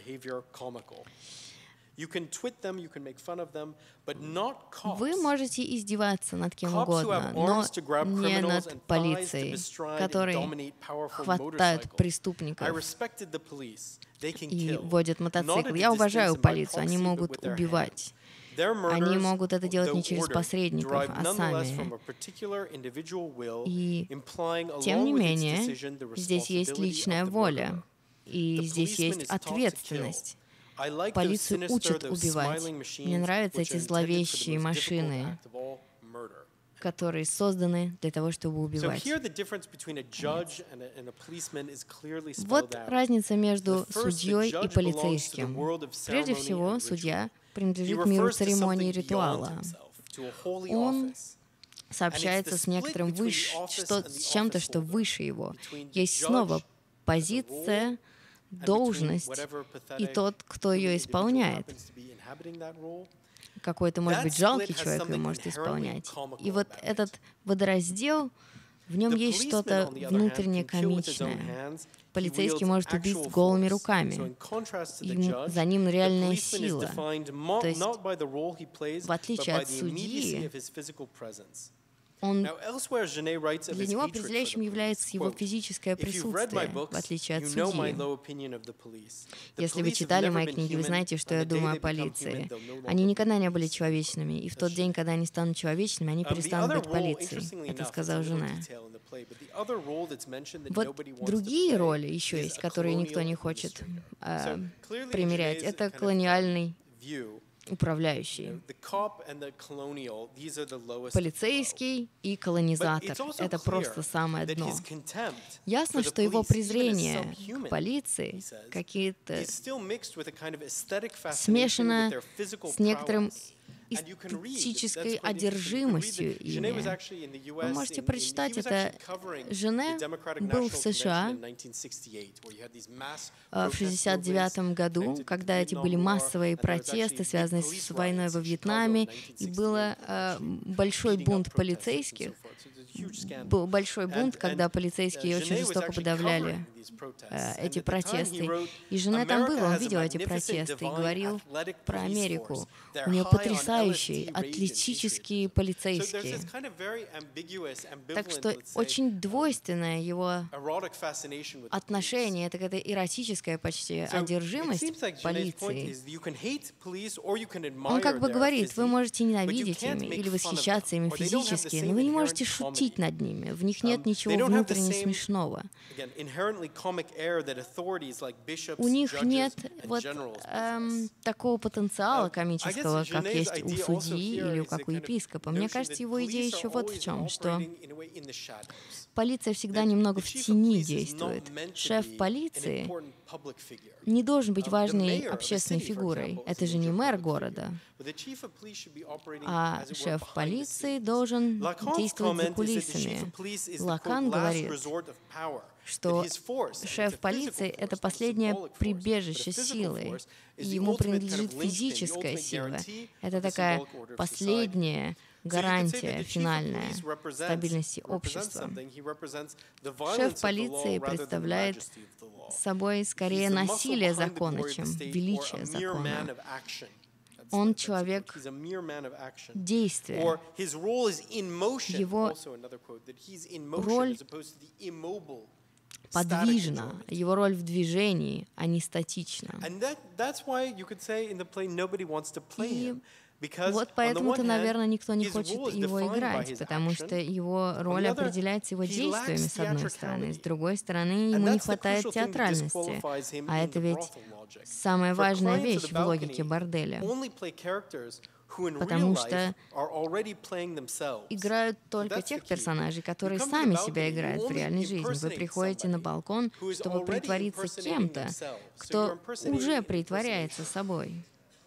S2: Вы можете издеваться над кем угодно, но не над полицией, которые хватают преступников и водят мотоциклы. Я уважаю полицию, они могут убивать. Они могут это делать не через посредников, а сами. И, тем не менее, здесь есть личная воля, и здесь есть ответственность. Полицию учат убивать. Мне нравятся эти зловещие машины, которые созданы для того, чтобы убивать. Вот разница между судьей и полицейским. Прежде всего, судья принадлежит миру церемонии и ритуала. Он сообщается с некоторым выше, что, с чем-то, что выше его. Есть снова позиция, должность и тот, кто ее исполняет. Какой-то, может быть, жалкий человек ее может исполнять. И вот этот водораздел, в нем есть что-то внутренне комичное. Полицейский может убить голыми руками. Ему, за ним реальная сила. То есть, в отличие от судьи, он, для него определяющим является его физическое присутствие, в отличие от судьи. Если вы читали мои книги, вы знаете, что я думаю о полиции. Они никогда не были человечными, и в тот день, когда они станут человечными, они перестанут быть полицией. Это сказала жена. Вот другие роли еще есть, которые никто не хочет э, примерять. Это колониальный управляющий, полицейский и колонизатор. Это просто самое дно. Ясно, что его презрение к полиции какие-то смешано с некоторым эстетической одержимостью ими. Вы можете прочитать это. Жене был в США в шестьдесят девятом году, когда эти были массовые протесты, связанные с войной во Вьетнаме, и был э, большой бунт полицейских. Был большой бунт, когда полицейские очень жестоко подавляли э, эти протесты. И Жене там был, он видел эти протесты и говорил про Америку. У нее потрясающие, атлетические полицейские. Так что очень двойственное его отношение, это какая-то эротическая почти одержимость полиции. Он как бы говорит, вы можете ненавидеть ими или восхищаться ими физически, но вы не можете шутить над ними. В них нет ничего внутренне смешного. У них нет вот эм, такого потенциала комического, как есть у судьи или у как у епископа. Мне кажется, его идея еще вот в чем, что полиция всегда немного в тени действует. Шеф полиции не должен быть важной общественной фигурой. Это же не мэр города. А шеф полиции должен действовать за кулисами. Лакан говорит, что шеф полиции — это последнее прибежище силы, и ему принадлежит физическая сила. Это такая последняя гарантия финальная стабильности общества. Шеф полиции представляет собой скорее насилие закона, чем величие закона. Он человек действия. Его роль подвижна, его роль в движении, а не статична. И вот поэтому-то, наверное, никто не хочет его играть, потому что его роль определяется его действиями, с одной стороны. С другой стороны, ему не хватает театральности. А это ведь самая важная вещь в логике борделя. Потому что играют только тех персонажей, которые сами себя играют в реальной жизни. Вы приходите на балкон, чтобы притвориться кем-то, кто уже притворяется собой.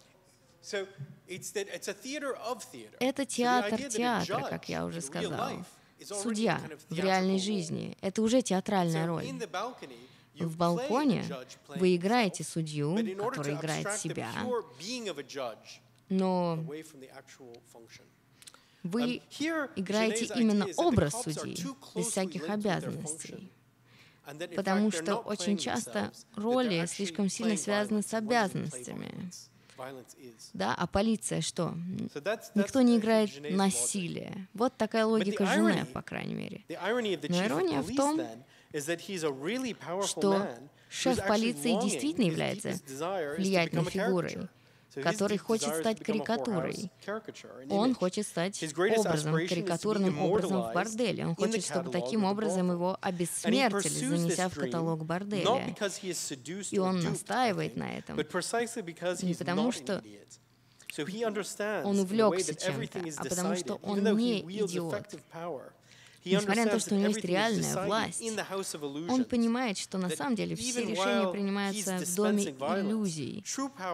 S2: Это театр театра, как я уже сказал. Судья в реальной жизни — это уже театральная роль. В балконе вы играете судью, который играет себя, но вы играете именно образ судьи, без всяких обязанностей. Потому что очень часто роли слишком сильно связаны с обязанностями. Да, а полиция что? Никто не играет насилие. Вот такая логика Жене, по крайней мере. Но ирония в том, что шеф полиции действительно является влиятельной фигурой, который хочет стать карикатурой. Он хочет стать образом, карикатурным образом в борделе. Он хочет, чтобы таким образом его обессмертили, занеся в каталог борделя. И он настаивает на этом не потому, что он увлекся чем-то, а потому что он не идиот. Несмотря на то, что у него есть реальная власть, он понимает, что на самом деле все решения принимаются в доме иллюзий,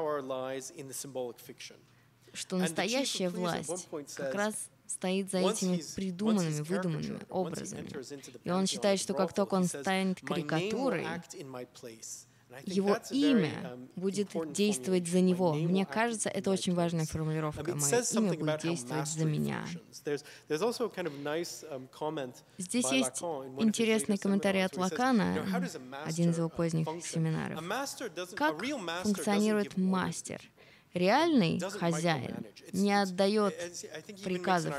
S2: что настоящая власть как раз стоит за этими придуманными, выдуманными образами. И он считает, что как только он станет карикатурой, его имя будет действовать за него. Мне кажется, это очень важная формулировка. Мое имя будет действовать за меня. Здесь есть интересный комментарий от Лакана, один из его поздних семинаров. Как функционирует мастер? Реальный хозяин не отдает приказов.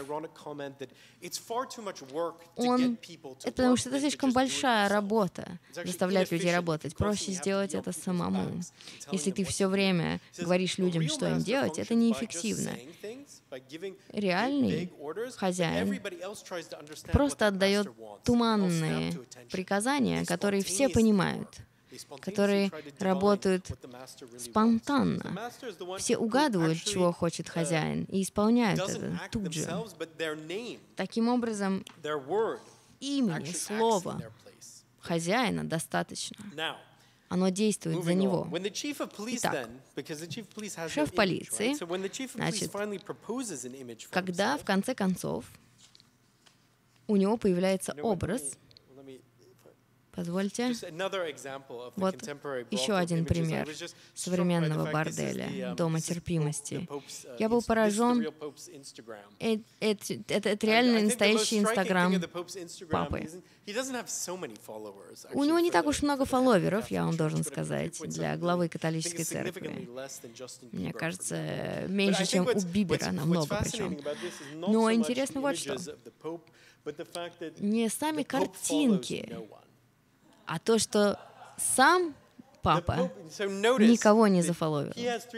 S2: Он, это потому что это слишком большая работа, заставлять людей работать. Проще сделать это самому. Если ты все время говоришь людям, что им делать, это неэффективно. Реальный хозяин просто отдает туманные приказания, которые все понимают, которые работают спонтанно. Все угадывают, чего хочет хозяин, и исполняют это тут же. Таким образом, имени, слова хозяина достаточно. Оно действует за него. Итак, шеф полиции, значит, когда в конце концов у него появляется образ, позвольте, вот еще один пример современного борделя, дома терпимости. Я был поражен, это, это, это реально настоящий Инстаграм папы. У него не так уж много фолловеров, я вам должен сказать, для главы католической церкви. Мне кажется, меньше, чем у Бибера, намного причем. Но интересно вот что. Не сами картинки, а то, что сам папа никого не зафолловил.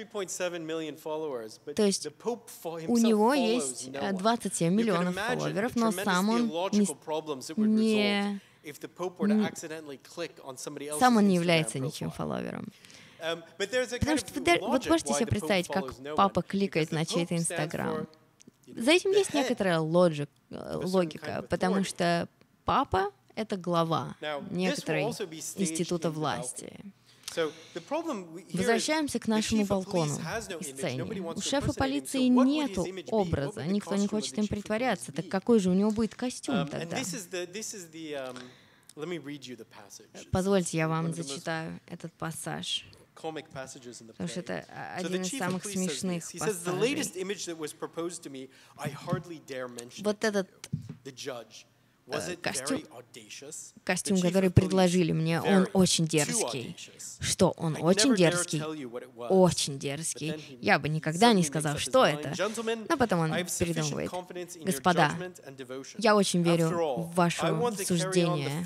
S2: То есть у него есть двадцать семь миллионов фолловеров, но сам он не, не, сам он не является ничем фолловером. Потому что вы, вот можете себе представить, как папа кликает на чей-то Инстаграм. За этим есть некоторая логик, логика, потому что папа — это глава некоторой института власти. Возвращаемся к нашему балкону и сцене. У шефа полиции нету образа, никто не хочет им притворяться. Так какой же у него будет костюм тогда? Позвольте, я вам зачитаю этот пассаж, потому что это один из самых смешных пассажей. Вот этот костюм, костюм, который предложили мне, он очень дерзкий. Что, он очень дерзкий? Очень дерзкий. Я бы никогда не сказал, что это. Но потом он придумывает. Господа, я очень верю в ваше суждение.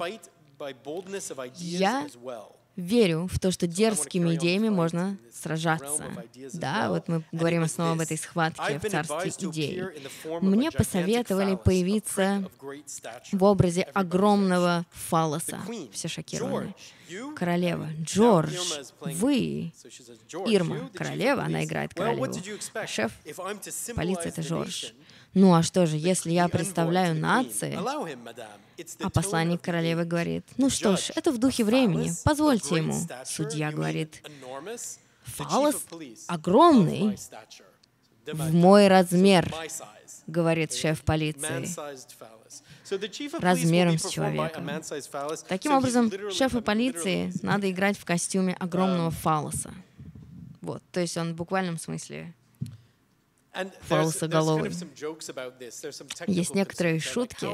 S2: Я верю в то, что дерзкими идеями можно сражаться. Да, вот мы говорим снова об этой схватке в царстве идей. Мне посоветовали появиться в образе огромного фаллоса. Все шокированы. Королева. Джордж, вы. Ирма, королева, она играет королеву. Шеф полиции — это Джордж. Ну а что же, если я представляю нации, а посланник королевы говорит, ну что ж, это в духе времени, позвольте ему. Судья говорит, фаллос огромный, в мой размер, говорит шеф полиции, размером с человека. Таким образом, шефу полиции надо играть в костюме огромного фаллоса. Вот, то есть он в буквальном смысле фаллосоголовый. Есть некоторые шутки.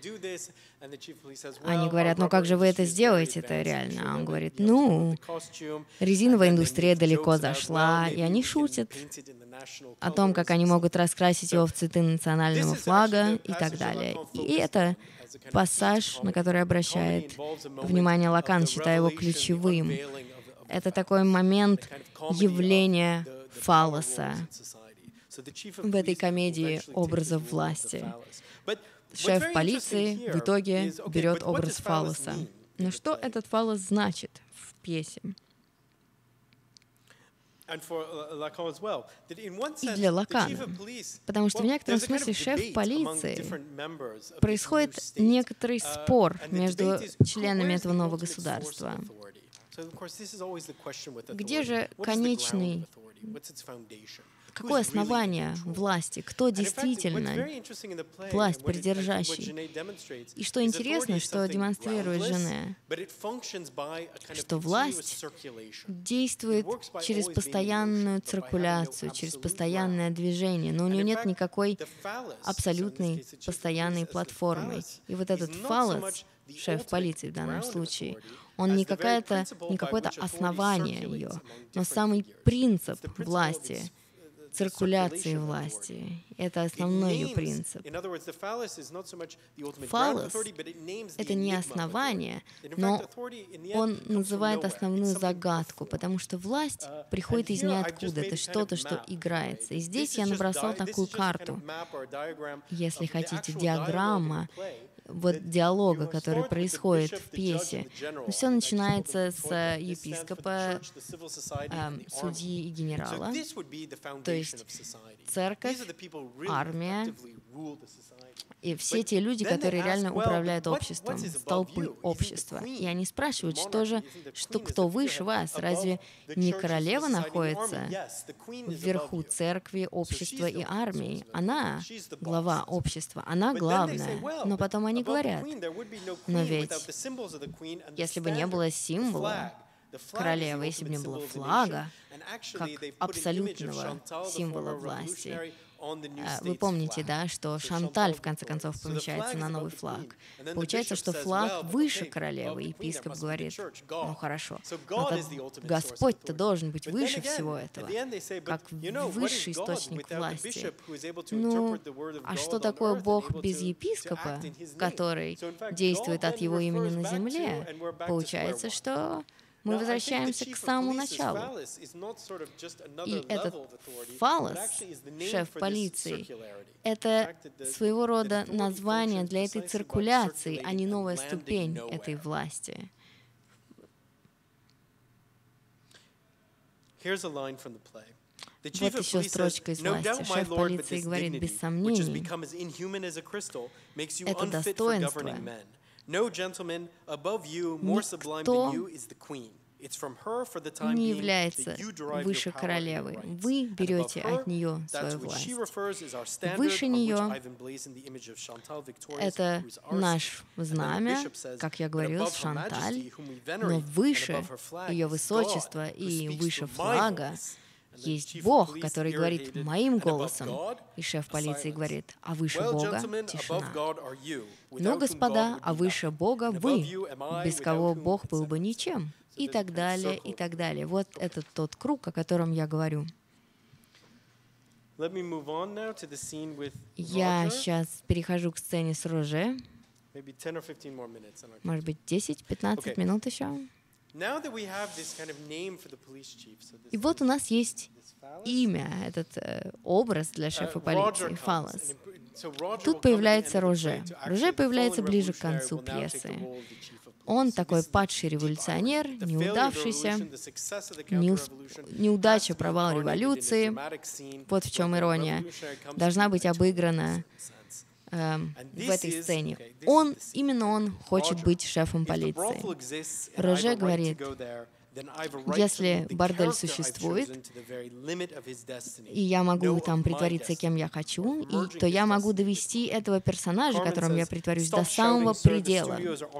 S2: Они говорят, ну как же вы это сделаете-то реально? А он говорит, ну, резиновая индустрия далеко зашла, и они шутят о том, как они могут раскрасить его в цветы национального флага и так далее. И это пассаж, на который обращает внимание Лакан, считая его ключевым. Это такой момент явления фаллоса в этой комедии образов власти. Шеф полиции в итоге берет образ фаллоса. Но что этот фаллос значит в пьесе? И для Лакана. Потому что в некотором смысле шеф полиции происходит некоторый спор между членами этого нового государства. Где же конечный, какое основание власти, кто действительно власть придержащий? И что интересно, что демонстрирует Жене, что власть действует через постоянную циркуляцию, через постоянное движение, но у нее нет никакой абсолютной постоянной платформы. И вот этот фаллос, шеф полиции в данном случае, он не, какая-то, не какое-то основание ее, но самый принцип власти, циркуляции власти. Это основной ее принцип. Фаллос — это не основание, но он называет основную загадку, потому что власть приходит из ниоткуда. Это что-то, что играется. И здесь я набросал такую карту. Если хотите, диаграмма вот диалога, который происходит в пьесе. Все начинается с епископа, э, судьи и генерала, то есть церковь, армия и все те люди, которые реально управляют обществом, столпы общества. И они спрашивают, что же, что кто выше вас? Разве не королева находится вверху церкви, общества и армии? Она глава общества, она главная. Но потом они говорят, но ведь если бы не было символа королевы, если бы не было флага, как абсолютного символа власти. Вы помните, да, что Шанталь, в конце концов, помещается на новый флаг. Получается, что флаг выше королевы. Епископ говорит, ну хорошо, но Господь-то должен быть выше всего этого, как высший источник власти. Ну, а что такое Бог без епископа, который действует от его имени на земле? Получается, что мы возвращаемся к самому началу. И этот фаллос, шеф полиции, это своего рода название для этой циркуляции, а не новая ступень этой власти. Вот еще строчка из власти. Шеф полиции говорит, без сомнений, это достоинство. Никто не является выше королевы. Вы берете от нее свою власть. Выше нее — это наш знамя, как я говорил, Шанталь, но выше ее высочества и выше флага есть Бог, который говорит моим голосом, и шеф полиции говорит, а выше Бога — тишина. Ну, господа, а выше Бога вы, без кого Бог был бы ничем, и так далее, и так далее. Вот это тот круг, о котором я говорю. Я сейчас перехожу к сцене с Роже. Может быть, десять-пятнадцать минут еще? И вот у нас есть имя, этот э, образ для шефа полиции, фаллос. Тут появляется Роже. Роже появляется ближе к концу пьесы. Он такой падший революционер, неудавшийся, неус... неудача, провал революции. Вот в чем ирония. Должна быть обыграна э, в этой сцене. Он, именно он хочет быть шефом полиции. Роже говорит, если бордель существует, и я могу там притвориться, кем я хочу, и, то я могу довести этого персонажа, которым я притворюсь, до самого предела.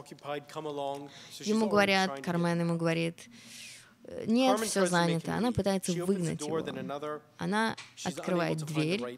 S2: Ему говорят, Кармен ему говорит, нет, все занято. Она пытается выгнать его. Она открывает дверь.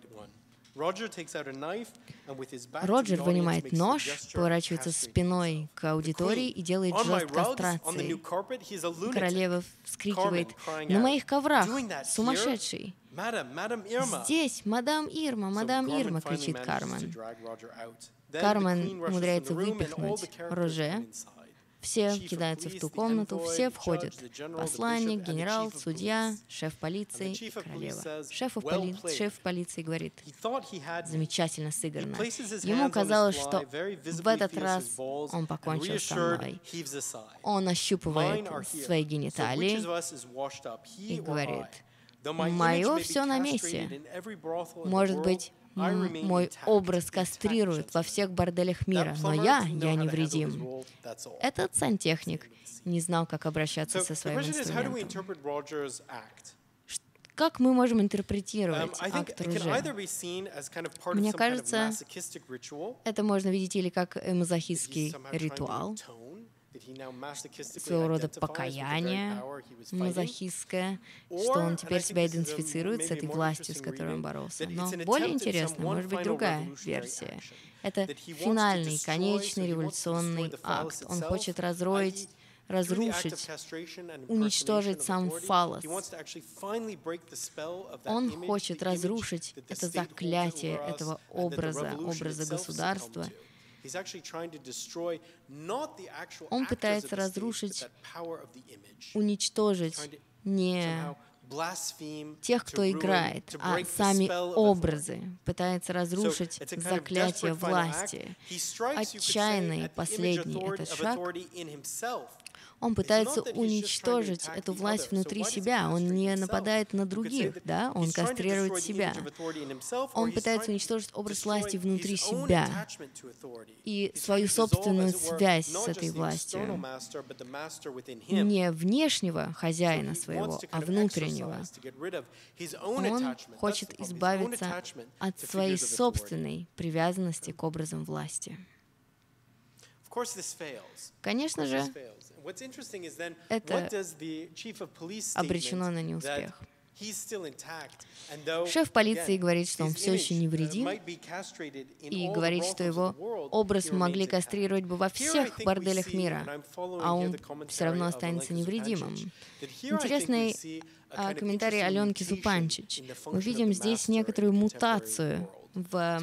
S2: Роджер вынимает нож, поворачивается спиной к аудитории и делает жест кастрации. Королева вскрикивает: «На моих коврах! Сумасшедший!» «Здесь! Мадам Ирма! Мадам Ирма!» — кричит Кармен. Кармен умудряется выпихнуть Роже. Все кидаются в ту комнату, все входят. Посланник, генерал, судья, шеф полиции и королева. Шеф, поли... шеф полиции говорит: замечательно сыграно. Ему казалось, что в этот раз он покончил со мной. Он ощупывает свои гениталии и говорит: мое все на месте. Может быть, мой образ кастрируют во всех борделях мира, но я, я невредим. Этот сантехник не знал, как обращаться со своим инструментом. Как мы можем интерпретировать акт Роже? Мне кажется, это можно видеть или как мазохистский ритуал, своего рода покаяние мазохистское, что он теперь себя идентифицирует с этой властью, с которой он боролся. Но более интересно, может быть, другая версия. Это финальный, конечный революционный акт. Он хочет разроить, разрушить, уничтожить сам фаллос. Он хочет разрушить это заклятие этого образа, образа государства. Он пытается разрушить, уничтожить не тех, кто играет, а сами образы. Пытается разрушить заклятие власти. Отчаянный последний этот шаг. Он пытается уничтожить эту власть внутри себя. Он не нападает на других, да? Он кастрирует себя. Он пытается уничтожить образ власти внутри себя и свою собственную связь с этой властью. Не внешнего хозяина своего, а внутреннего. Он хочет избавиться от своей собственной привязанности к образам власти. Конечно же, это обречено на неуспех. Шеф полиции говорит, что он все еще невредим, и говорит, что его образ могли кастрировать бы во всех борделях мира, а он все равно останется невредимым. Интересный а, комментарий Аленки Зупанчич. Мы видим здесь некоторую мутацию в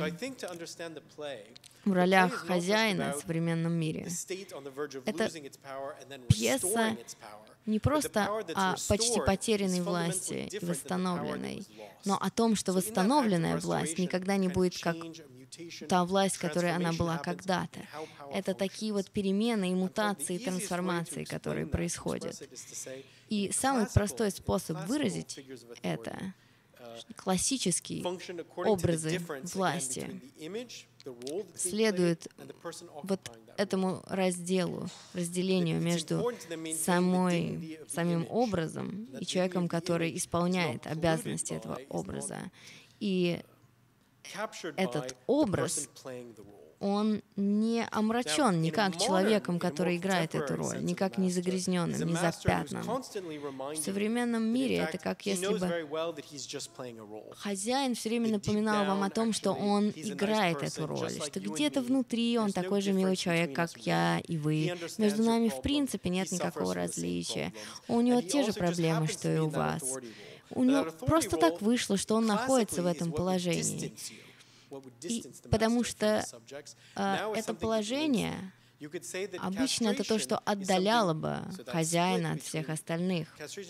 S2: в ролях хозяина в современном мире. Это пьеса не просто о почти потерянной власти и восстановленной, но о том, что восстановленная власть никогда не будет как та власть, которой она была когда-то. Это такие вот перемены и мутации, и трансформации, которые происходят. И самый простой способ выразить это — классические образы власти следует вот этому разделу, разделению между самой, самим образом и человеком, который исполняет обязанности этого образа. И этот образ, он не омрачен никак человеком, который играет эту роль, никак не загрязненным, не запятнан. В современном мире это как если бы хозяин все время напоминал вам о том, что он играет эту роль, что где-то внутри он такой же милый человек, как я и вы. Между нами в принципе нет никакого различия. У него те же проблемы, что и у вас. У него просто так вышло, что он находится в этом положении. И потому что э, это положение обычно это то, что отдаляло бы хозяина от всех остальных.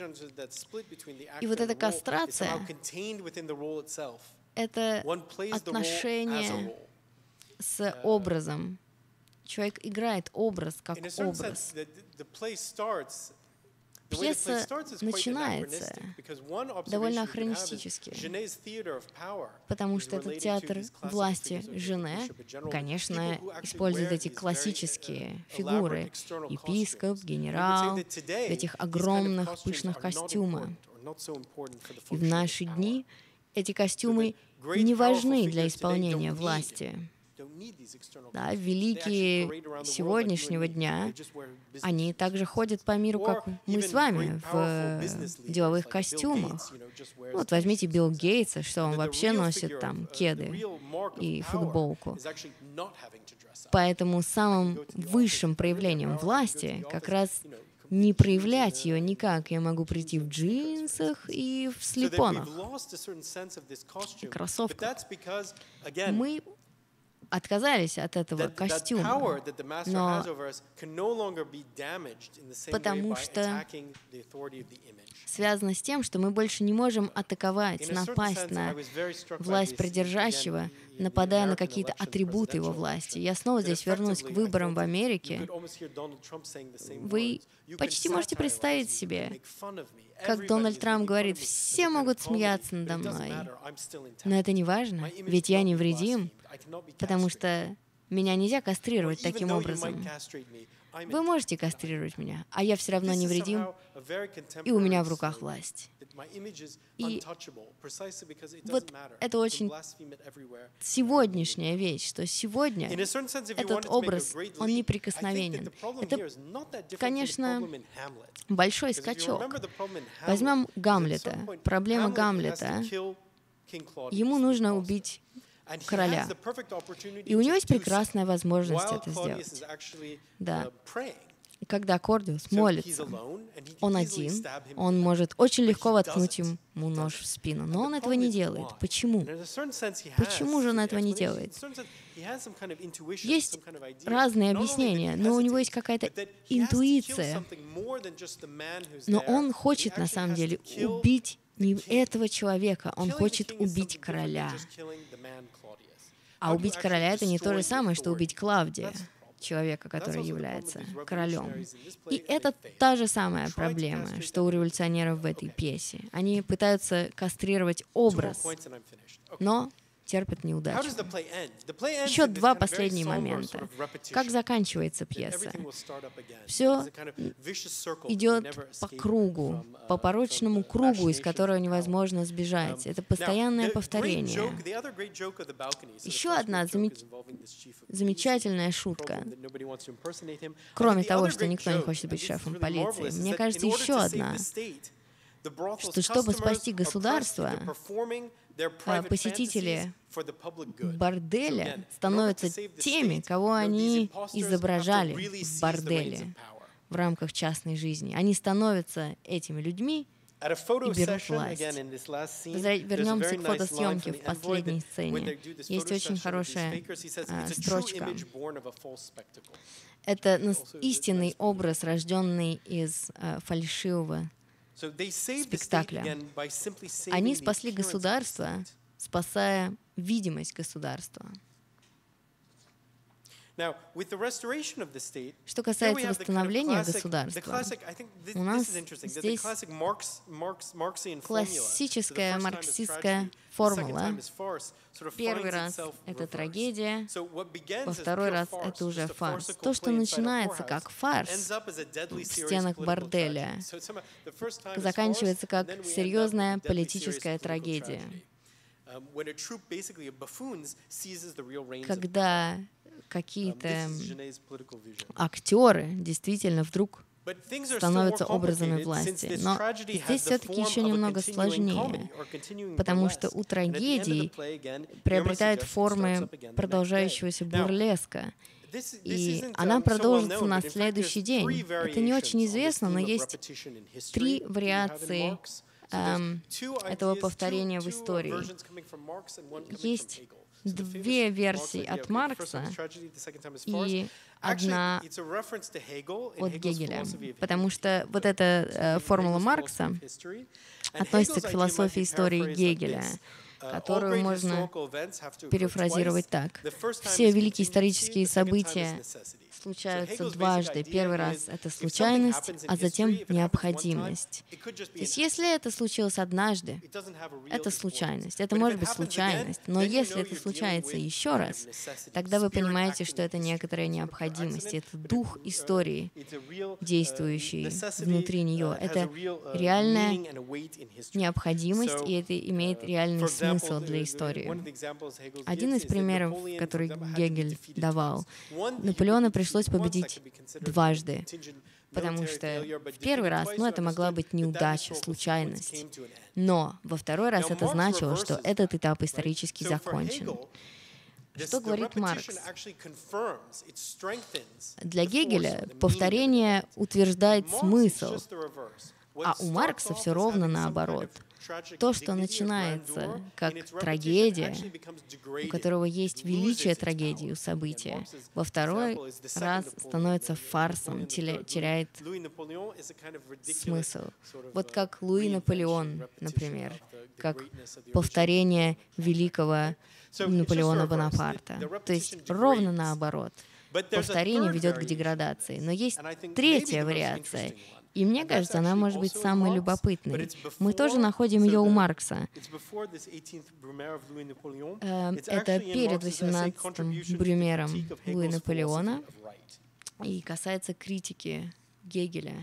S2: И вот эта кастрация — это отношение с образом. Человек играет образ как образ. Пьеса начинается довольно охронистически, потому что этот театр власти Жене, конечно, использует эти классические фигуры — епископ, генерал, в этих огромных пышных костюмах. И в наши дни эти костюмы не важны для исполнения власти. Да, великие сегодняшнего дня, они также ходят по миру, как мы с вами, в деловых костюмах. Вот возьмите Билл Гейтса, что он вообще носит там кеды и футболку. Поэтому самым высшим проявлением власти как раз не проявлять ее никак. Я могу прийти в джинсах и в слепонах, и кроссовках. Мы отказались от этого костюма, но потому что связано с тем, что мы больше не можем атаковать, напасть на власть придержащего, нападая на какие-то атрибуты его власти. Я снова здесь вернусь к выборам в Америке. Вы почти можете представить себе, как Дональд Трамп говорит: все могут смеяться надо мной, но это не важно, ведь я невредим, потому что меня нельзя кастрировать таким образом. Вы можете кастрировать меня, а я все равно невредим, и у меня в руках власть. И вот это очень сегодняшняя вещь, что сегодня этот образ, он неприкосновенен. Это, конечно, большой скачок. Возьмем Гамлета. Проблема Гамлета. Ему нужно убить короля. И у него есть прекрасная возможность это сделать. Да. Когда Кордиус молится, он один, он может очень легко воткнуть ему нож в спину, но он этого не делает. Почему? Почему же он этого не делает? Есть разные объяснения, но у него есть какая-то интуиция. Но он хочет на самом деле убить не этого человека, он хочет убить короля. А убить короля — это не то же самое, что убить Клавдия, человека, который является королем. И это та же самая проблема, что у революционеров в этой пьесе. Они пытаются кастрировать образ, но терпят неудачу. Еще два последних момента. Как заканчивается пьеса? Все идет по кругу, по порочному кругу, из которого невозможно сбежать. Это постоянное повторение. Еще одна замеч... замечательная шутка. Кроме того, что никто не хочет быть шефом полиции, мне кажется, еще одна, что чтобы спасти государство, посетители борделя становятся теми, кого они изображали в борделе в рамках частной жизни. Они становятся этими людьми и берут власть. Вернемся к фотосъемке в последней сцене. Есть очень хорошая а, строчка. Это истинный образ, рожденный из а, фальшивого спектакля. Они спасли государство, спасая видимость государства. Что касается восстановления государства, у нас здесь классическая марксистская формула. Первый раз — это трагедия, во второй раз — это уже фарс. То, что начинается как фарс в стенах борделя, заканчивается как серьезная политическая трагедия. Когда какие-то актеры действительно вдруг становятся образами власти. Но здесь все-таки еще немного сложнее, потому что у трагедии приобретают формы продолжающегося бурлеска, и она продолжится на следующий день. Это не очень известно, но есть три вариации эм, этого повторения в истории. Есть две версии от Маркса и одна от Гегеля, потому что вот эта э, формула Маркса относится к философии истории Гегеля, которую можно перефразировать так. Все великие исторические события случаются дважды. Первый раз — это случайность, а затем необходимость. То есть если это случилось однажды, это случайность. Это может быть случайность, но если это случается еще раз, тогда вы понимаете, что это некоторая необходимость. Это дух истории, действующий внутри нее. Это реальная необходимость, и это имеет реальный смысл для истории. Один из примеров, который Гегель давал, Наполеону пришлось победить дважды, потому что в первый раз, ну, это могла быть неудача, случайность, но во второй раз это значило, что этот этап исторически закончен. Что говорит Маркс? Для Гегеля повторение утверждает смысл, а у Маркса все ровно наоборот. То, что начинается как трагедия, у которого есть величие трагедии у события, во второй раз становится фарсом, теряет смысл. Вот как Луи Наполеон, например, как повторение великого Наполеона Бонапарта. То есть ровно наоборот. Повторение ведет к деградации. Но есть третья вариация. И мне кажется, она может быть самой любопытной. Мы тоже находим ее у Маркса. Это перед восемнадцатым Брюмером Луи Наполеона и касается критики Гегеля.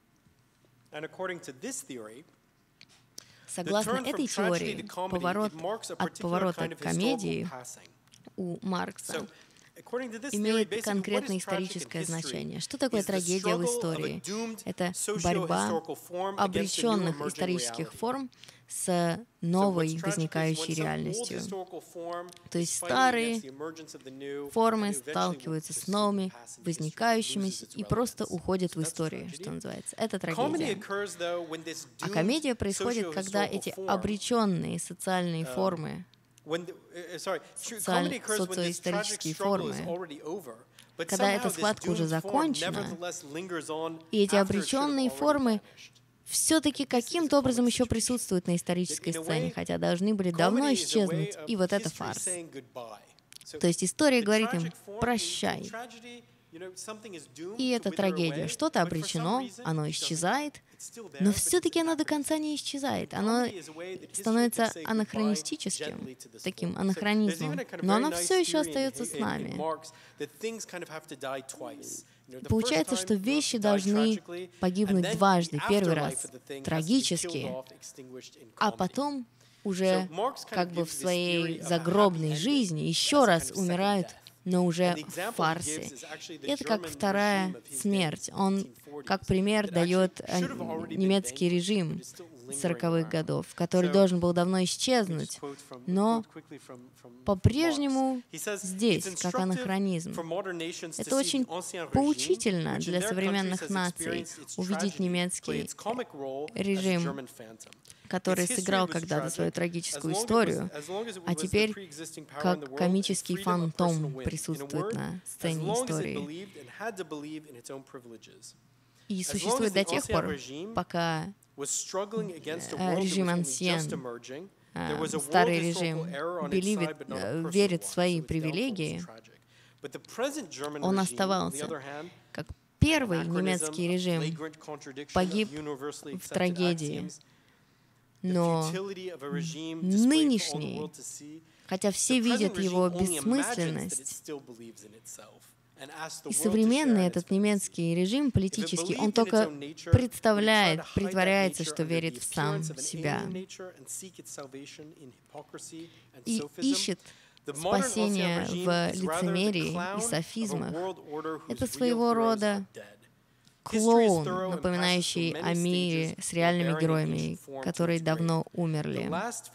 S2: Согласно этой теории, поворот от поворота к комедии у Маркса имеет конкретное историческое значение. Что такое трагедия в истории? Это борьба обреченных исторических форм с новой возникающей реальностью. То есть старые формы сталкиваются с новыми возникающими и просто уходят в историю, что называется. Это трагедия. А комедия происходит, когда эти обреченные социальные формы, Социаль... социоисторические формы, когда эта схватка уже закончена, и эти обреченные формы все-таки каким-то образом еще присутствуют на исторической сцене, хотя должны были давно исчезнуть, и вот это фарс. То есть история говорит им «прощай». И это трагедия. Что-то обречено, оно исчезает, но все-таки оно до конца не исчезает. Оно становится анахронистическим, таким анахронизмом, но оно все еще остается с нами. Получается, что вещи должны погибнуть дважды. Первый раз трагически, а потом уже как бы в своей загробной жизни еще раз умирают, но уже в фарсе. Это как вторая смерть. Он, как пример, дает немецкий режим сороковых годов, который должен был давно исчезнуть, но по-прежнему здесь, как анахронизм. Это очень поучительно для современных наций увидеть немецкий режим, который сыграл когда-то свою трагическую историю, а теперь как комический фантом присутствует на сцене истории. И существует до тех пор, пока режим ансьен, старый режим, беливит, верит в свои привилегии, Он оставался. Как первый немецкий режим погиб в трагедии, но нынешний, хотя все видят его бессмысленность, и современный этот немецкий режим политический, он только представляет, притворяется, что верит в сам себя и ищет спасение в лицемерии и софизмах. Это своего рода клоун, напоминающий о мире с реальными героями, которые давно умерли.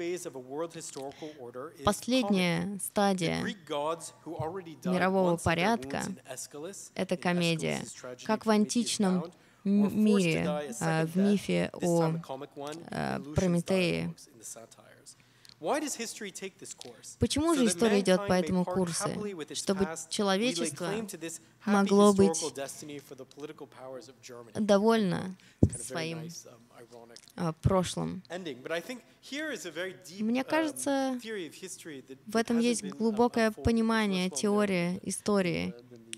S2: Последняя стадия мирового порядка — это комедия. Как в античном мире, в мифе о Прометее. Почему же история идет по этому курсу? Чтобы человечество могло быть довольно своим а, прошлым. Мне кажется, в этом есть глубокое понимание, теория истории,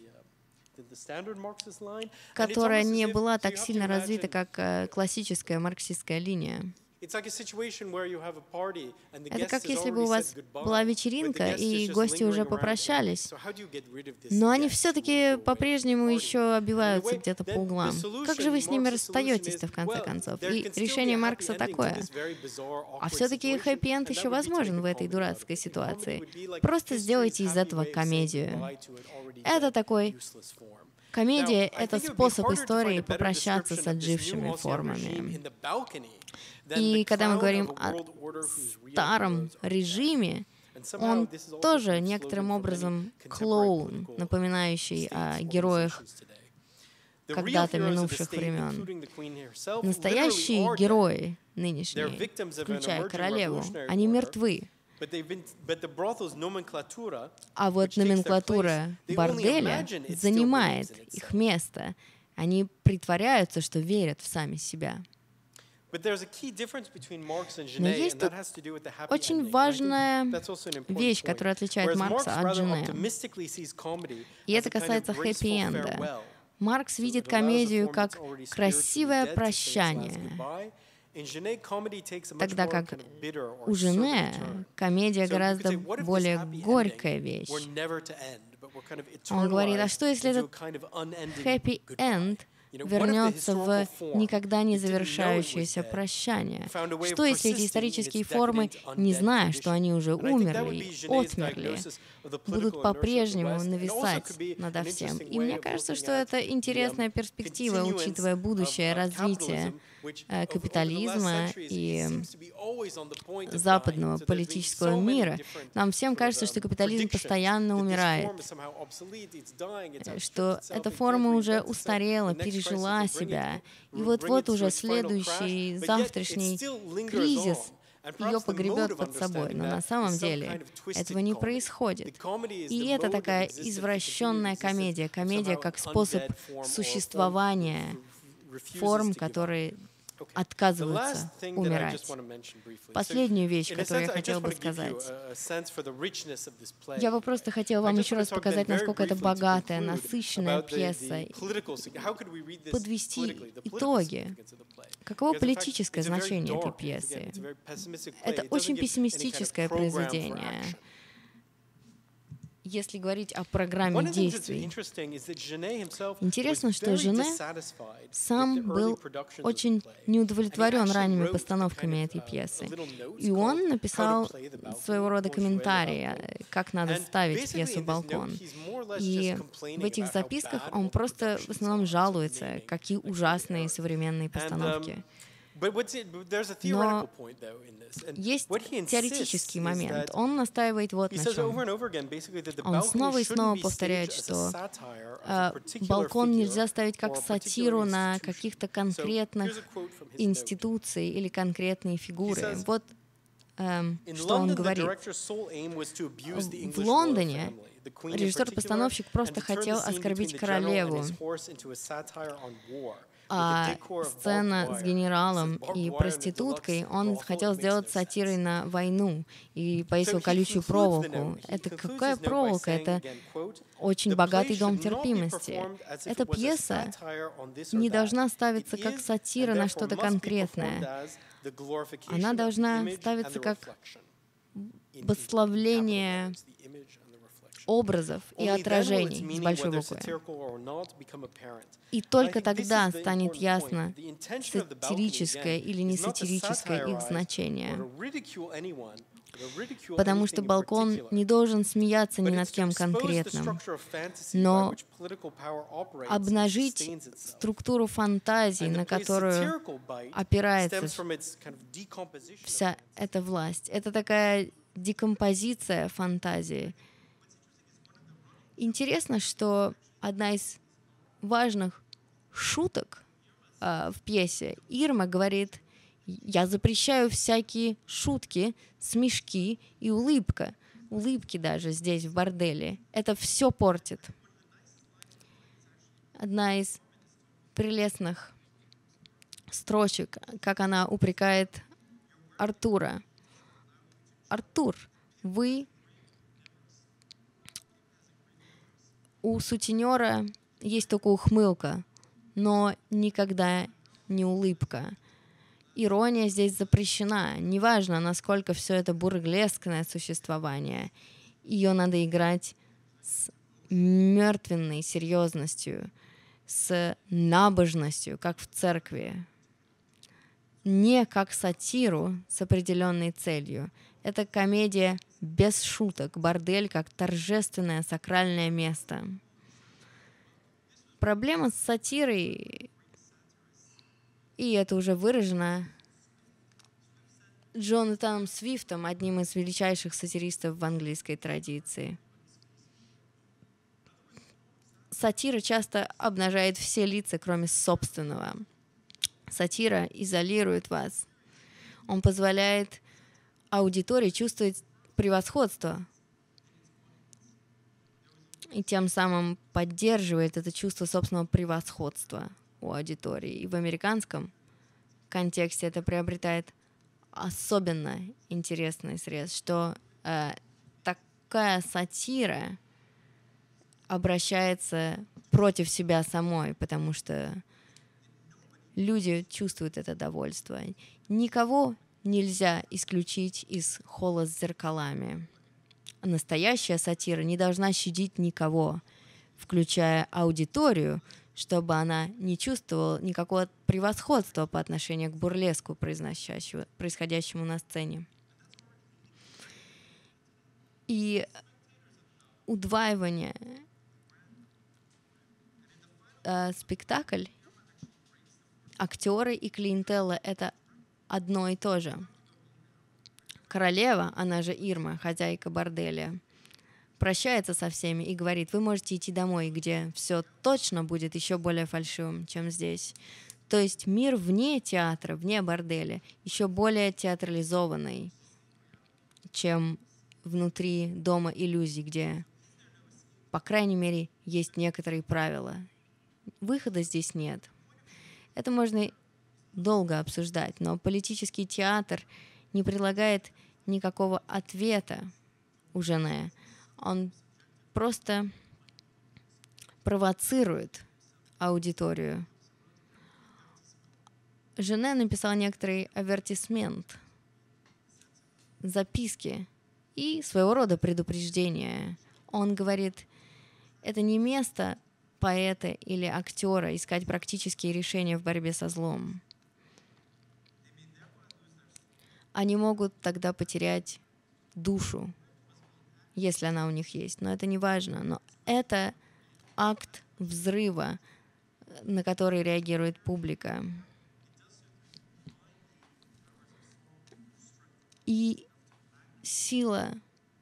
S2: которая не была так сильно развита, как классическая марксистская линия. Это как если бы у вас была вечеринка, и гости уже попрощались, но они все-таки по-прежнему еще обиваются где-то по углам. Как же вы с ними расстаетесь-то, в конце концов? И решение Маркса такое. А все-таки хэппи-энд еще возможен в этой дурацкой ситуации. Просто сделайте из этого комедию. Это такой... Комедия — это способ истории попрощаться с отжившими формами. И когда мы говорим о старом режиме, он тоже некоторым образом клоун, напоминающий о героях когда-то минувших времен. Настоящие герои нынешние, включая королеву, они мертвы. А вот номенклатура борделя занимает их место. Они притворяются, что верят в сами себя. Но есть тут очень важная вещь, которая отличает Маркса от Жене. И это касается хэппи-энда. Маркс видит комедию как красивое прощание, тогда как у Жене комедия гораздо более горькая вещь. Он говорит, а что если этот хэппи-энд вернется в никогда не завершающееся прощание? Что, если эти исторические формы, не зная, что они уже умерли, отмерли, будут по-прежнему нависать надо всем? И мне кажется, что это интересная перспектива, учитывая будущее развитие капитализма и западного политического мира. Нам всем кажется, что капитализм постоянно умирает, что эта форма уже устарела, пережила себя, и вот-вот уже следующий, завтрашний кризис ее погребет под собой. Но на самом деле этого не происходит. И это такая извращенная комедия, комедия как способ существования форм, которые отказываются умирать. Последнюю вещь, которую я хотела бы сказать. Я бы просто хотела вам еще раз показать, насколько это богатая, насыщенная пьеса. Подвести итоги. Каково политическое значение этой пьесы? Это очень пессимистическое произведение. Если говорить о программе действий. Интересно, что Жене сам был очень неудовлетворен ранними постановками этой пьесы. И он написал своего рода комментарии, как надо ставить пьесу «Балкон». И в этих записках он просто в основном жалуется, какие ужасные современные постановки. Но есть теоретический момент. Он настаивает вот на чем. Он снова и снова повторяет, что э, «Балкон» нельзя ставить как сатиру на каких-то конкретных институций или конкретные фигуры. Вот э, что он говорит. В Лондоне режиссер-постановщик просто хотел оскорбить королеву. А сцена с генералом и проституткой, он хотел сделать сатирой на войну и повесил колючую проволоку. Это какая проволока? Это очень богатый дом терпимости. Эта пьеса не должна ставиться как сатира на что-то конкретное. Она должна ставиться как восславление образов и отражений с большой буквы. И только тогда станет ясно, сатирическое или не сатирическое их значение. Потому что балкон не должен смеяться ни над кем конкретным, но обнажить структуру фантазии, на которую опирается вся эта власть. Это такая декомпозиция фантазии. Интересно, что одна из важных шуток э, в пьесе, Ирма говорит: «Я запрещаю всякие шутки, смешки и улыбка». Улыбки даже здесь, в борделе. Это все портит. Одна из прелестных строчек, как она упрекает Артура. «Артур, вы...» У сутенера есть только ухмылка, но никогда не улыбка. Ирония здесь запрещена. Неважно, насколько все это бурлескное существование. Ее надо играть с мертвенной серьезностью, с набожностью, как в церкви. Не как сатиру с определенной целью. Это комедия без шуток, бордель как торжественное сакральное место. Проблема с сатирой, и это уже выражено Джонатаном Свифтом, одним из величайших сатиристов в английской традиции. Сатира часто обнажает все лица, кроме собственного. Сатира изолирует вас. Он позволяет аудитории чувствовать превосходство и тем самым поддерживает это чувство собственного превосходства у аудитории. И в американском контексте это приобретает особенно интересный срез, что э, такая сатира обращается против себя самой, потому что люди чувствуют это довольство. Никого нельзя исключить из холла с зеркалами. Настоящая сатира не должна щадить никого, включая аудиторию, чтобы она не чувствовала никакого превосходства по отношению к бурлеску, происходящему на сцене. И удваивание э, спектакль, актеры и клиентелла — это одно и то же. Королева, она же Ирма, хозяйка борделя, прощается со всеми и говорит: вы можете идти домой, где все точно будет еще более фальшивым, чем здесь. То есть мир вне театра, вне борделя, еще более театрализованный, чем внутри дома иллюзий, где, по крайней мере, есть некоторые правила. Выхода здесь нет. Это можно долго обсуждать, но политический театр не предлагает никакого ответа у Жене. Он просто провоцирует аудиторию. Жене написал некоторый авертисмент, записки и своего рода предупреждение. Он говорит: это не место поэта или актера искать практические решения в борьбе со злом. Они могут тогда потерять душу, если она у них есть, но это не важно. Но это акт взрыва, на который реагирует публика. И сила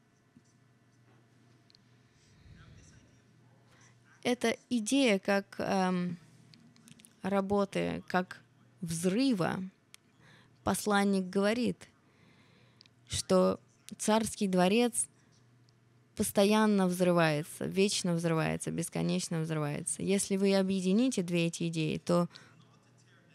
S2: — это идея как эм, работы, как взрыва. Посланник говорит, что царский дворец постоянно взрывается, вечно взрывается, бесконечно взрывается. Если вы объедините две эти идеи, то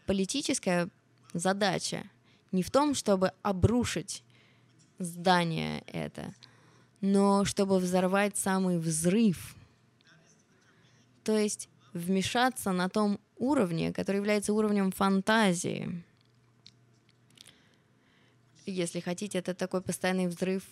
S2: политическая задача не в том, чтобы обрушить здание это, но чтобы взорвать самый взрыв. То есть вмешаться на том уровне, который является уровнем фантазии. Если хотите, это такой постоянный взрыв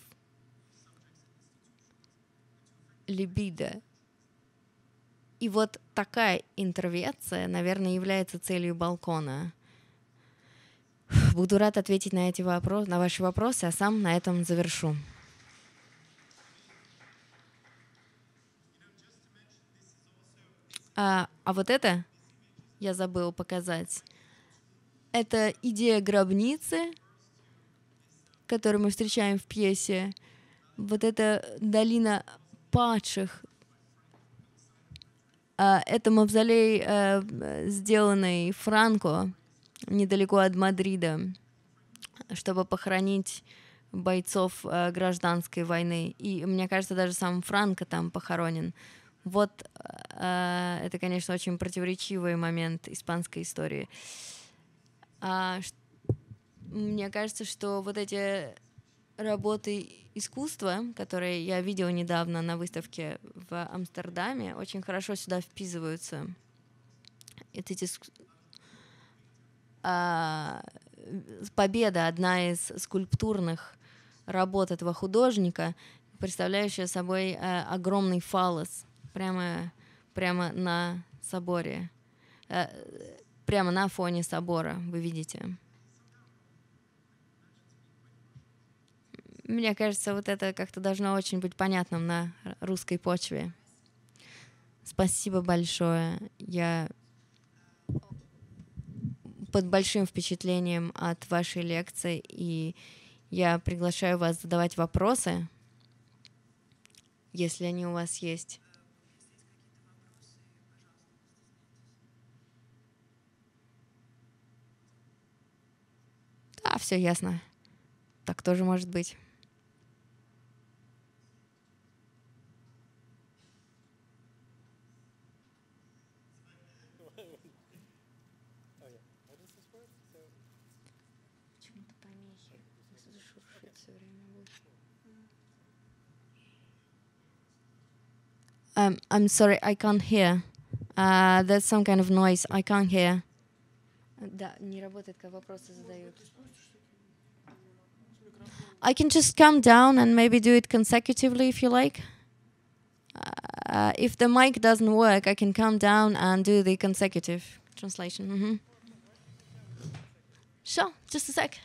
S2: либидо. И вот такая интервенция, наверное, является целью балкона. Буду рад ответить на эти вопросы, на ваши вопросы, а сам на этом завершу. А, а вот это я забыл показать. Это идея гробницы, которую мы встречаем в пьесе. Вот это долина падших. А, это мавзолей, а, сделанный Франко недалеко от Мадрида, чтобы похоронить бойцов а, гражданской войны. И мне кажется, даже сам Франко там похоронен. Вот а, это, конечно, очень противоречивый момент испанской истории. А, мне кажется, что вот эти работы искусства, которые я видела недавно на выставке в Амстердаме, очень хорошо сюда вписываются. Это эти а, «Победа», одна из скульптурных работ этого художника, представляющая собой а, огромный фаллос прямо, прямо на соборе, а, прямо на фоне собора, вы видите. Мне кажется, вот это как-то должно очень быть понятным на русской почве. Спасибо большое. Я под большим впечатлением от вашей лекции, и я приглашаю вас задавать вопросы, если они у вас есть. Да, все ясно. Так тоже может быть. Um, I'm sorry, I can't hear. Uh, there's some kind of noise. I can't hear. Да, не работает, как вопросы задают. I can just come down and maybe do it consecutively if you like. Uh, if the mic doesn't work, I can come down and do the consecutive translation. Mm-hmm. Sure, just a sec.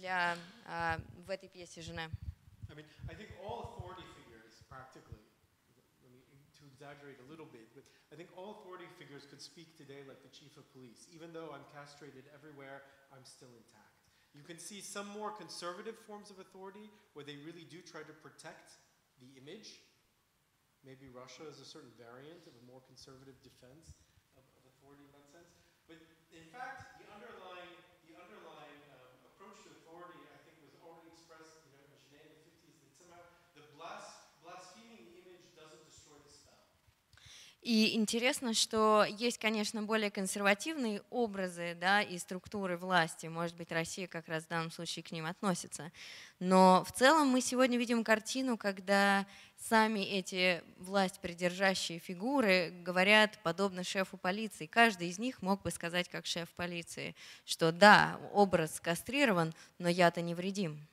S2: для, в этой пьесе «Жене».
S3: I mean, I think all authority figures, practically, let me to exaggerate a little bit, but I think all authority figures could speak today like the chief of police. Even though I'm castrated everywhere, I'm still intact. You can see some more conservative forms of authority where they really do try to protect the image. Maybe Russia is a certain variant of a more conservative defense of, of authority in that sense. But in fact, the underlying, the underlying um, approach to authority, I think, was already expressed, you know, in Genet in the fifties, that somehow the blas blaspheming the image doesn't destroy the spell.
S2: И интересно, что есть, конечно, более консервативные образы, да, и структуры власти. Может быть, Россия как раз в данном случае к ним относится. Но в целом мы сегодня видим картину, когда сами эти власть придержащие фигуры говорят подобно шефу полиции. Каждый из них мог бы сказать, как шеф полиции, что да, образ кастрирован, но я-то невредим.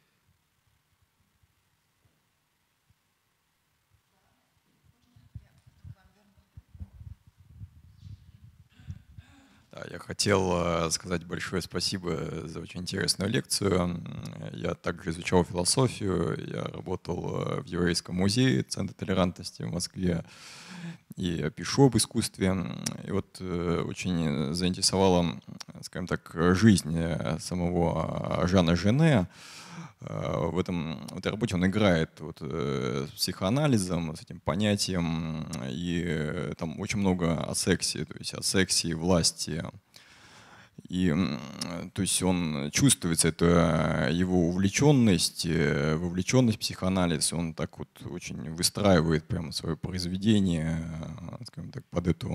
S4: Я хотел сказать большое спасибо за очень интересную лекцию. Я также изучал философию, я работал в Еврейском музее, Центре толерантности в Москве, и пишу об искусстве. И вот очень заинтересовала, скажем так, жизнь самого Жана Жене. В, этом, в этой работе он играет вот, с психоанализом, с этим понятием, и там очень много о сексе, то есть о сексе и власти. И, то есть он чувствуется, это его увлеченность, вовлеченность в психоанализ, он так вот очень выстраивает прямо свое произведение, скажем так, под эту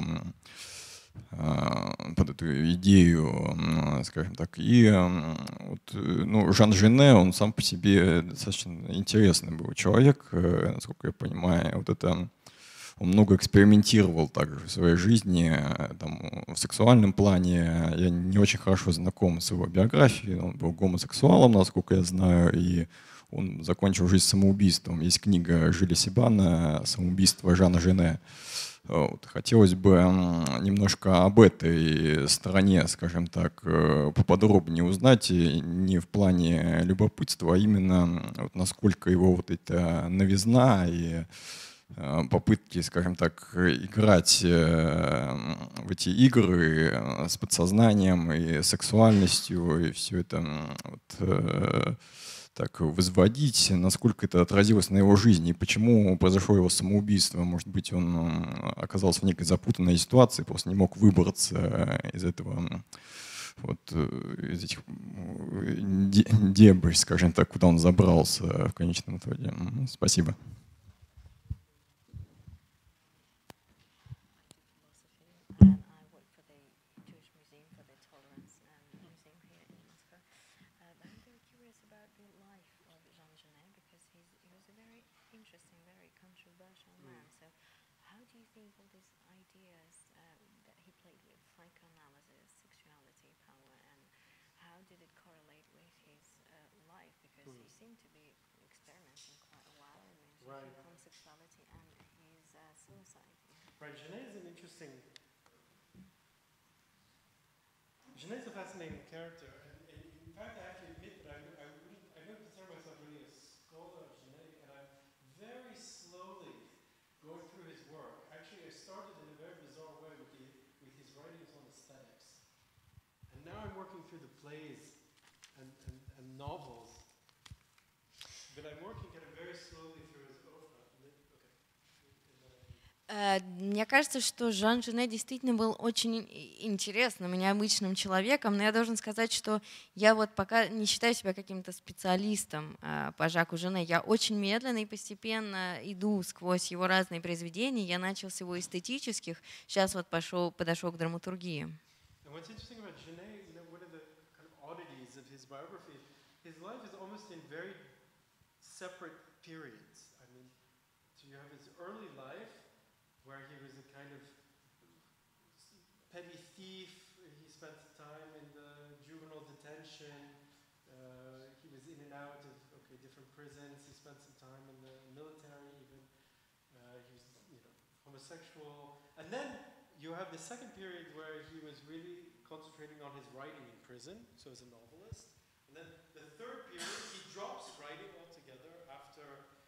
S4: под эту идею, скажем так. И вот, ну, Жан Жене, он сам по себе достаточно интересный был человек, насколько я понимаю. Вот это, он много экспериментировал также в своей жизни, там, в сексуальном плане. Я не очень хорошо знаком с его биографией, он был гомосексуалом, насколько я знаю, и он закончил жизнь самоубийством. Есть книга Жиля Себана «Самоубийство Жана Жене». Вот. Хотелось бы немножко об этой стороне, скажем так, поподробнее узнать, не в плане любопытства, а именно вот насколько его вот эта новизна и попытки, скажем так, играть в эти игры с подсознанием и сексуальностью, и все это вот, так возводить, насколько это отразилось на его жизни, и почему произошло его самоубийство. Может быть, он оказался в некой запутанной ситуации, просто не мог выбраться из этого, вот, из этих дебрей, скажем так, куда он забрался в конечном итоге. Спасибо.
S3: Right, Genet is an interesting. Genet is a fascinating character, and, and in fact, I have to admit that I, I, wouldn't, I don't consider myself really a scholar of Genet, and I'm very slowly going through his work. Actually, I started in a very bizarre way with, the, with his writings on aesthetics, and now I'm working through the plays and, and, and novels. But I'm working kind of very slowly through his oeuvre.
S2: Мне кажется, что Жан Жене действительно был очень интересным и необычным человеком, но я должен сказать, что я вот пока не считаю себя каким-то специалистом по Жаку Жене. Я очень медленно и постепенно иду сквозь его разные произведения. Я начал с его эстетических, сейчас вот пошел, подошел к драматургии.
S3: Where he was a kind of petty thief, he spent time in the juvenile detention, uh, he was in and out of okay, different prisons, he spent some time in the military even, uh, he was you know, homosexual. And then you have the second period where he was really concentrating on his writing in prison, so as a novelist. And then the third period, he drops writing altogether after,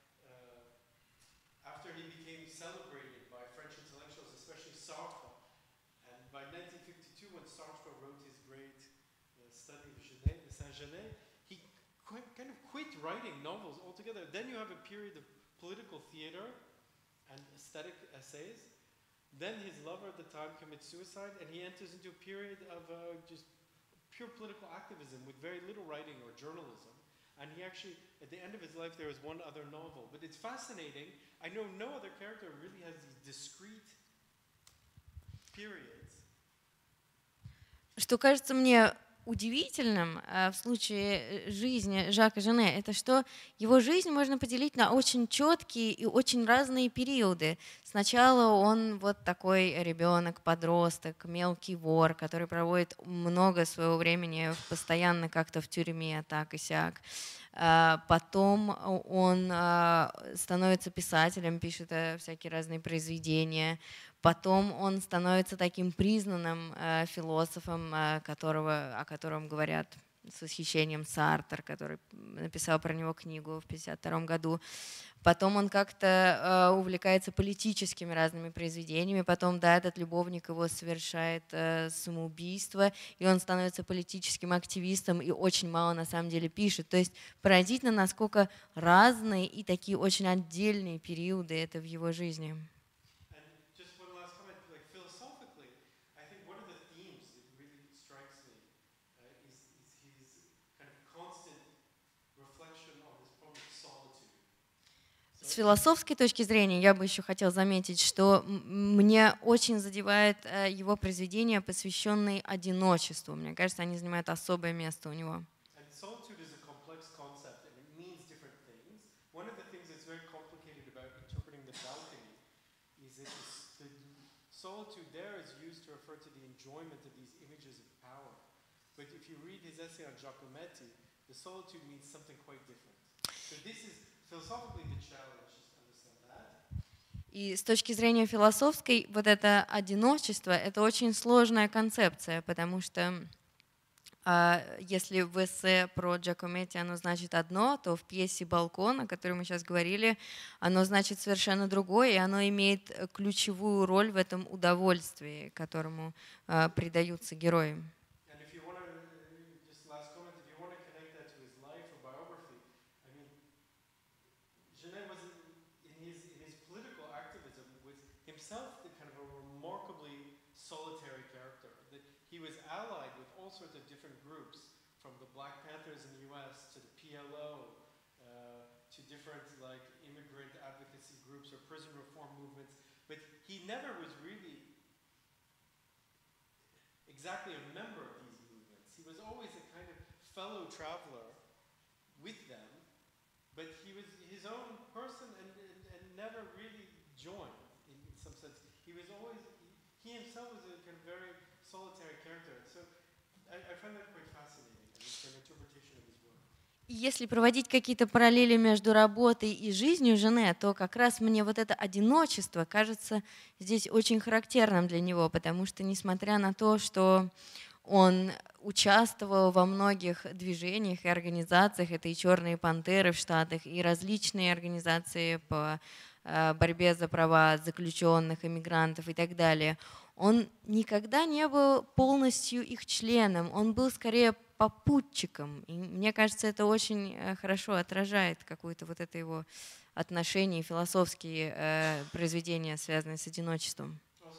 S3: uh, after he became celebrated by French intellectuals, especially Sartre. And by nineteen fifty-two, when Sartre wrote his great uh, study of Genet, Saint-Genet, he quite, kind of quit writing novels altogether. Then you have a period of political theater and aesthetic essays. Then his lover at the time commits suicide, and he enters into a period of uh, just pure political activism with very little writing or journalism. And he actually, at the end of his life, there was one other novel. But it's fascinating. I know no other character really has these discrete periods.
S2: Что кажется мне удивительным в случае жизни Жака Жене, это что его жизнь можно поделить на очень четкие и очень разные периоды. Сначала он вот такой ребенок, подросток, мелкий вор, который проводит много своего времени постоянно как-то в тюрьме, так и сяк. Потом он становится писателем, пишет всякие разные произведения. Потом он становится таким признанным э, философом, э, которого, о котором говорят с восхищением Сартр, который написал про него книгу в пятьдесят втором году. Потом он как-то э, увлекается политическими разными произведениями. Потом, да, этот любовник его совершает э, самоубийство, и он становится политическим активистом и очень мало на самом деле пишет. То есть поразительно, насколько разные и такие очень отдельные периоды это в его жизни. С философской точки зрения я бы еще хотела заметить, что мне очень задевает его произведения, посвященные одиночеству. Мне кажется, они занимают особое место у него. И с точки зрения философской, вот это одиночество — это очень сложная концепция, потому что э, если в эссе про Джакометти оно значит одно, то в пьесе «Балкон», о которой мы сейчас говорили, оно значит совершенно другое, и оно имеет ключевую роль в этом удовольствии, которому э, предаются герои.
S3: He never was really exactly a member of these movements. He was always a kind of fellow traveler with them, but he was his own person and, and, and never really joined in, in some sense. He was always, he, he himself was a kind of very solitary character. So I, I find that quite fascinating as an interpretation of his work.
S2: Если проводить какие-то параллели между работой и жизнью Жене, то как раз мне вот это одиночество кажется здесь очень характерным для него, потому что, несмотря на то, что он участвовал во многих движениях и организациях, это и «Черные пантеры» в Штатах, и различные организации по борьбе за права заключенных, иммигрантов и так далее, он никогда не был полностью их членом, он был скорее попутчиком. И мне кажется, это очень хорошо отражает какое-то вот это его отношение, философские э, произведения, связанные с одиночеством.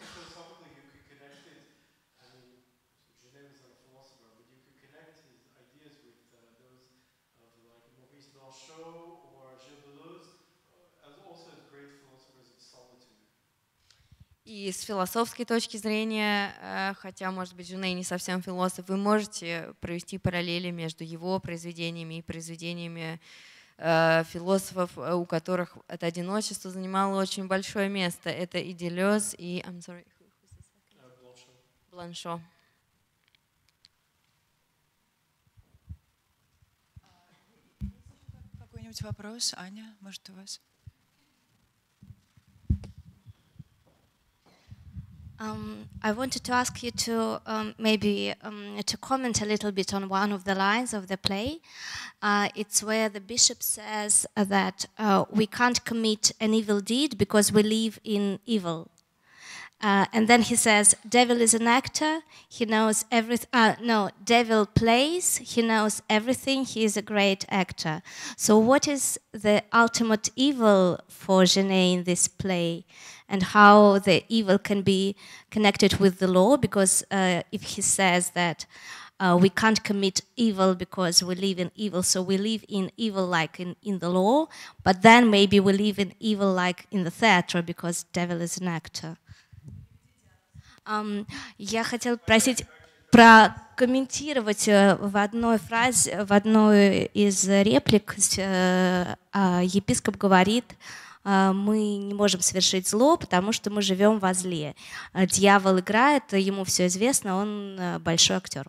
S2: И с философской точки зрения, хотя, может быть, Жене не совсем философ, вы можете провести параллели между его произведениями и произведениями философов, у которых это одиночество занимало очень большое место. Это и Делез, и I'm sorry, Бланшо.
S1: Какой-нибудь вопрос, Аня, может, у вас?
S5: Um, I wanted to ask you to um, maybe um, to comment a little bit on one of the lines of the play. Uh, it's where the bishop says that uh, we can't commit an evil deed because we live in evil. Uh, and then he says, devil is an actor, he knows everything, uh, no, devil plays, he knows everything, he is a great actor. So what is the ultimate evil for Genet in this play? And how the evil can be connected with the law? Because uh, if he says that uh, we can't commit evil because we live in evil, so we live in evil like in, in the law, but then maybe we live in evil like in the theater because devil is an actor. Um, я хотела просить прокомментировать в одной фразе, в одной из реплик епископ говорит: мы не можем совершить зло, потому что мы живем во зле. Дьявол играет, ему все известно, он большой актер.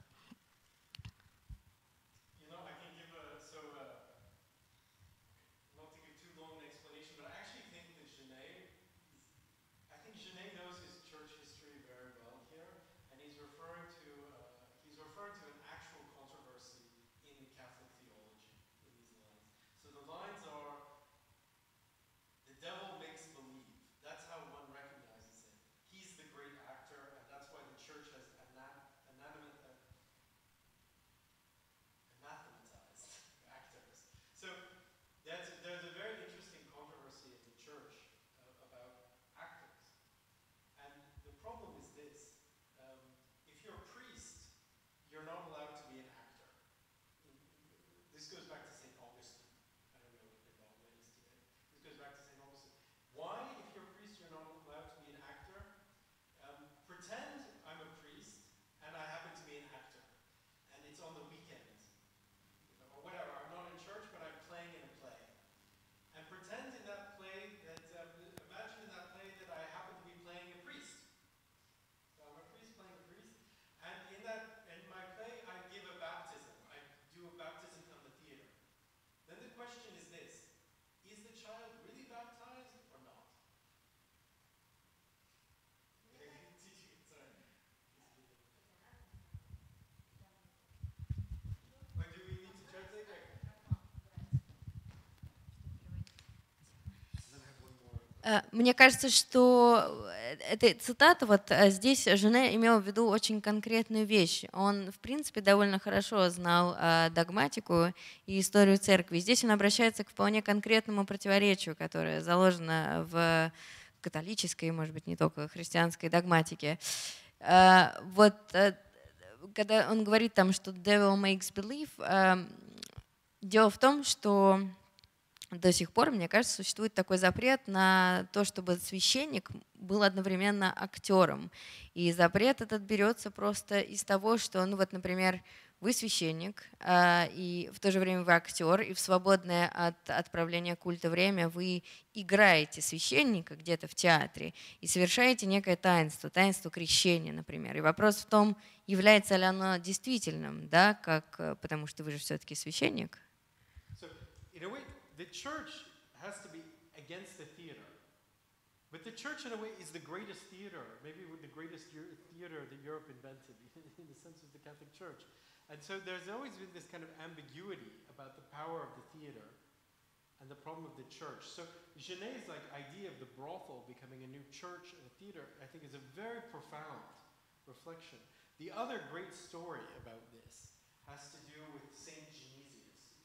S2: Мне кажется, что эта цитата, вот здесь Жене имел в виду очень конкретную вещь. Он, в принципе, довольно хорошо знал догматику и историю церкви. Здесь он обращается к вполне конкретному противоречию, которое заложено в католической, может быть, не только христианской догматике. Вот когда он говорит там, что devil makes believe, дело в том, что до сих пор, мне кажется, существует такой запрет на то, чтобы священник был одновременно актером. И запрет этот берется просто из того, что, ну вот, например, вы священник, и в то же время вы актер, и в свободное от отправления культа время вы играете священника где-то в театре и совершаете некое таинство, таинство крещения, например. И вопрос в том, является ли оно действительным, да, как, потому что вы же все-таки священник.
S3: The church has to be against the theater. But the church, in a way, is the greatest theater, maybe the greatest theater that Europe invented, in the sense of the Catholic Church. And so there's always been this kind of ambiguity about the power of the theater and the problem of the church. So Genet's like idea of the brothel becoming a new church and a theater, I think, is a very profound reflection. The other great story about this has to do with Saint Genesius.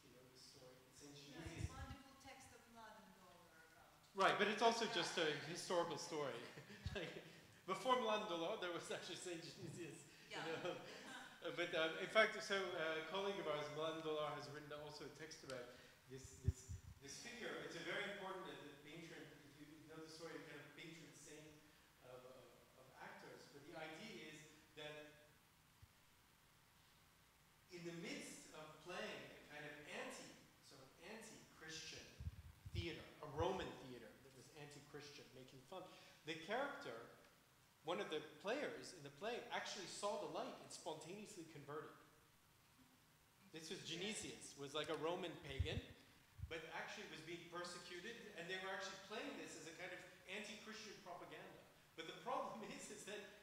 S3: Right, but it's also just a historical story. Like, before Milan Dolor, there was actually Saint Genesius. Yeah. You know? But um, in fact, so uh, a colleague of ours, Milan Dolor, has written also a text about this this this figure. It's a very important uh, patron. If you know the story, kind of patron saint of, uh, of actors. But the idea is that in the midst of playing a kind of anti, sort of anti-Christian theater, a Roman theater that was anti-Christian, making fun. The character, one of the players in the play, actually saw the light and spontaneously converted. This was Genesius, was like a Roman pagan, but actually was being persecuted, and they were actually playing this as a kind of anti-Christian propaganda. But the problem is, is that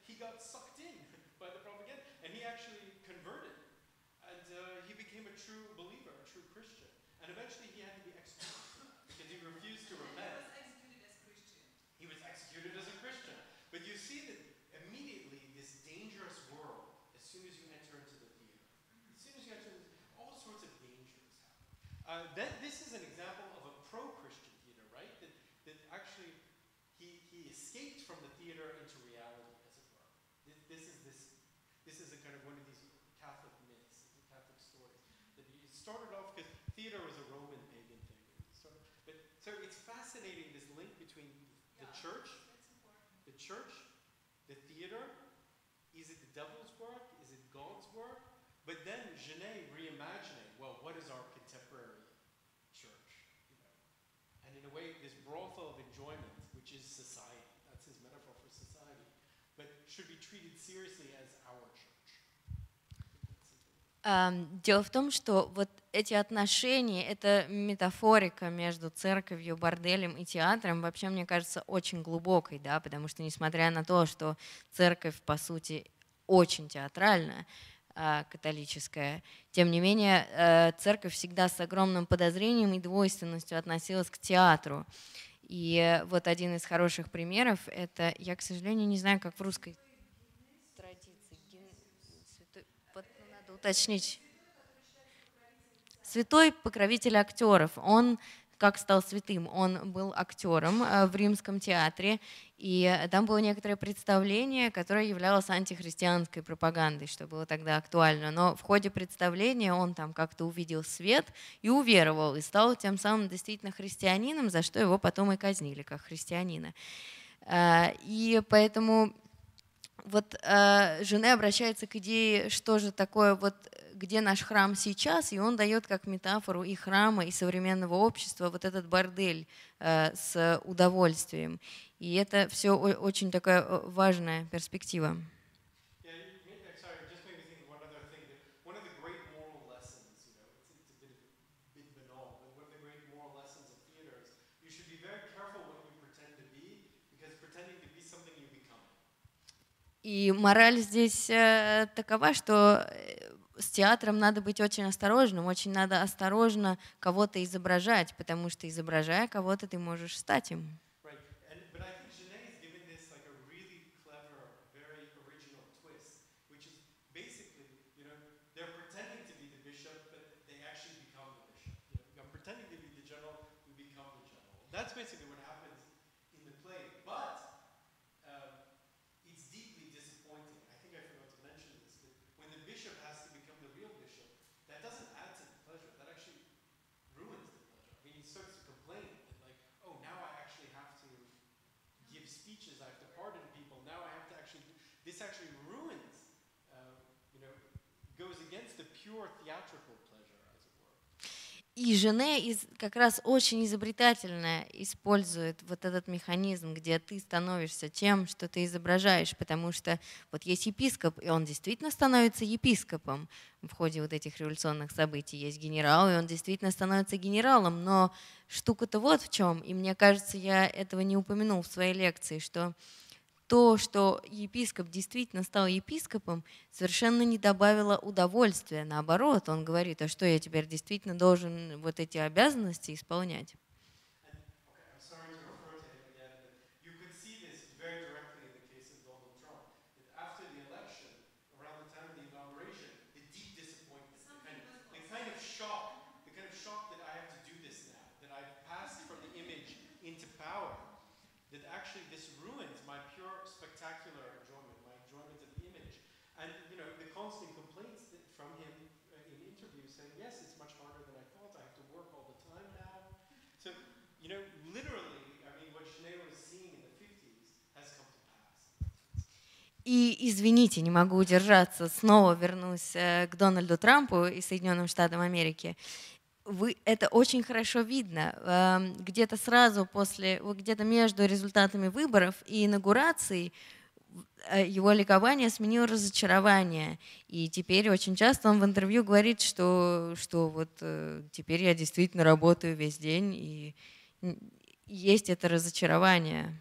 S3: And eventually he had to be executed because he refused to repent. He was executed as a Christian. But you see that immediately this dangerous world, as soon as you enter into the theater, as soon as you enter, all sorts of dangers happen. Uh, that, this is an example of a pro-Christian theater, right? That, that actually he, he escaped from the theater into reality, as it were. This, this is this. This is a kind of one of these Catholic myths, Catholic stories. That it started off because theater was a Roman pagan thing. Started, but so it's fascinating, this link between the yeah, church, the church, the theater. Is it the devil's work? Is it God's work? But then Genet reimagining, well, what is our contemporary church? You know? And in a way, this brothel of enjoyment, which is society, that's his metaphor for society, but should be treated seriously as our church.
S2: Um, дело в том, что вот эти отношения, эта метафорика между церковью, борделем и театром, вообще, мне кажется, очень глубокой, да, потому что, несмотря на то, что церковь, по сути, очень театральная, католическая. Тем не менее, церковь всегда с огромным подозрением и двойственностью относилась к театру. И вот один из хороших примеров — это, я, к сожалению, не знаю, как в русской традиции, святой, вот, надо уточнить. Святой покровитель актеров. Он как стал святым? Он был актером в Римском театре, и там было некоторое представление, которое являлось антихристианской пропагандой, что было тогда актуально. Но в ходе представления он там как-то увидел свет и уверовал, и стал тем самым действительно христианином, за что его потом и казнили как христианина. И поэтому вот Жене обращается к идее, что же такое, вот где наш храм сейчас, и он дает как метафору и храма, и современного общества вот этот бордель э, с удовольствием. И это все очень такая важная перспектива. И мораль здесь э, такова, что с театром надо быть очень осторожным, очень надо осторожно кого-то изображать, потому что, изображая кого-то, ты можешь стать им.
S3: This actually ruins, uh, you know, goes against the pure theatrical pleasure, as it were.
S2: И Жене как раз очень изобретательно использует вот этот механизм, где ты становишься тем, что ты изображаешь, потому что вот есть епископ, и он действительно становится епископом в ходе вот этих революционных событий. Есть генерал, и он действительно становится генералом, но штука-то вот в чем, и мне кажется, я этого не упомянул в своей лекции, что то, что епископ действительно стал епископом, совершенно не добавило удовольствия. Наоборот, он говорит, а что я теперь действительно должен вот эти обязанности исполнять? И, извините, не могу удержаться, снова вернусь к Дональду Трампу и Соединенным Штатам Америки. Вы, это очень хорошо видно. Где-то сразу после, где-то между результатами выборов и инаугурацией его ликование сменило разочарование. И теперь очень часто он в интервью говорит, что, что вот теперь я действительно работаю весь день, и есть это разочарование.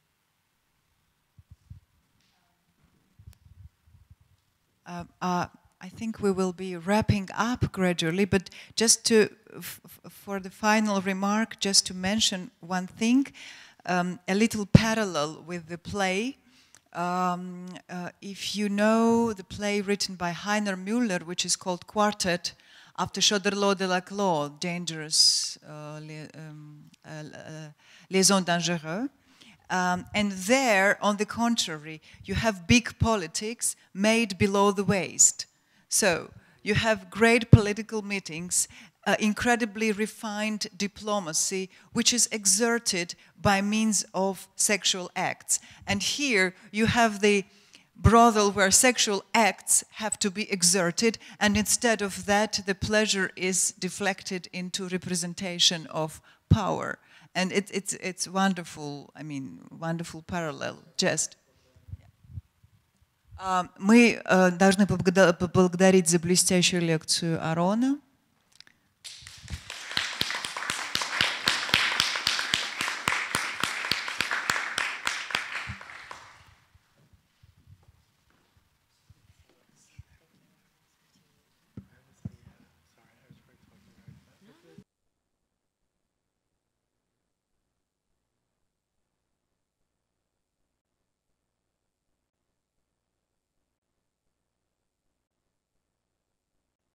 S1: А, а I think we will be wrapping up gradually, but just to, f for the final remark, just to mention one thing, um, a little parallel with the play. Um, uh, if you know the play written by Heiner Müller, which is called Quartet, after Choderlos de la Clos, Dangerous, uh, li um, uh, uh, Liaison Dangereux. Um, and there, on the contrary, you have big politics made below the waist. So you have great political meetings, uh, incredibly refined diplomacy, which is exerted by means of sexual acts. And here you have the brothel where sexual acts have to be exerted, and instead of that, the pleasure is deflected into representation of power. And it, it's, it's wonderful, I mean, wonderful parallel, just. Мы должны поблагодарить за блестящую лекцию Арона.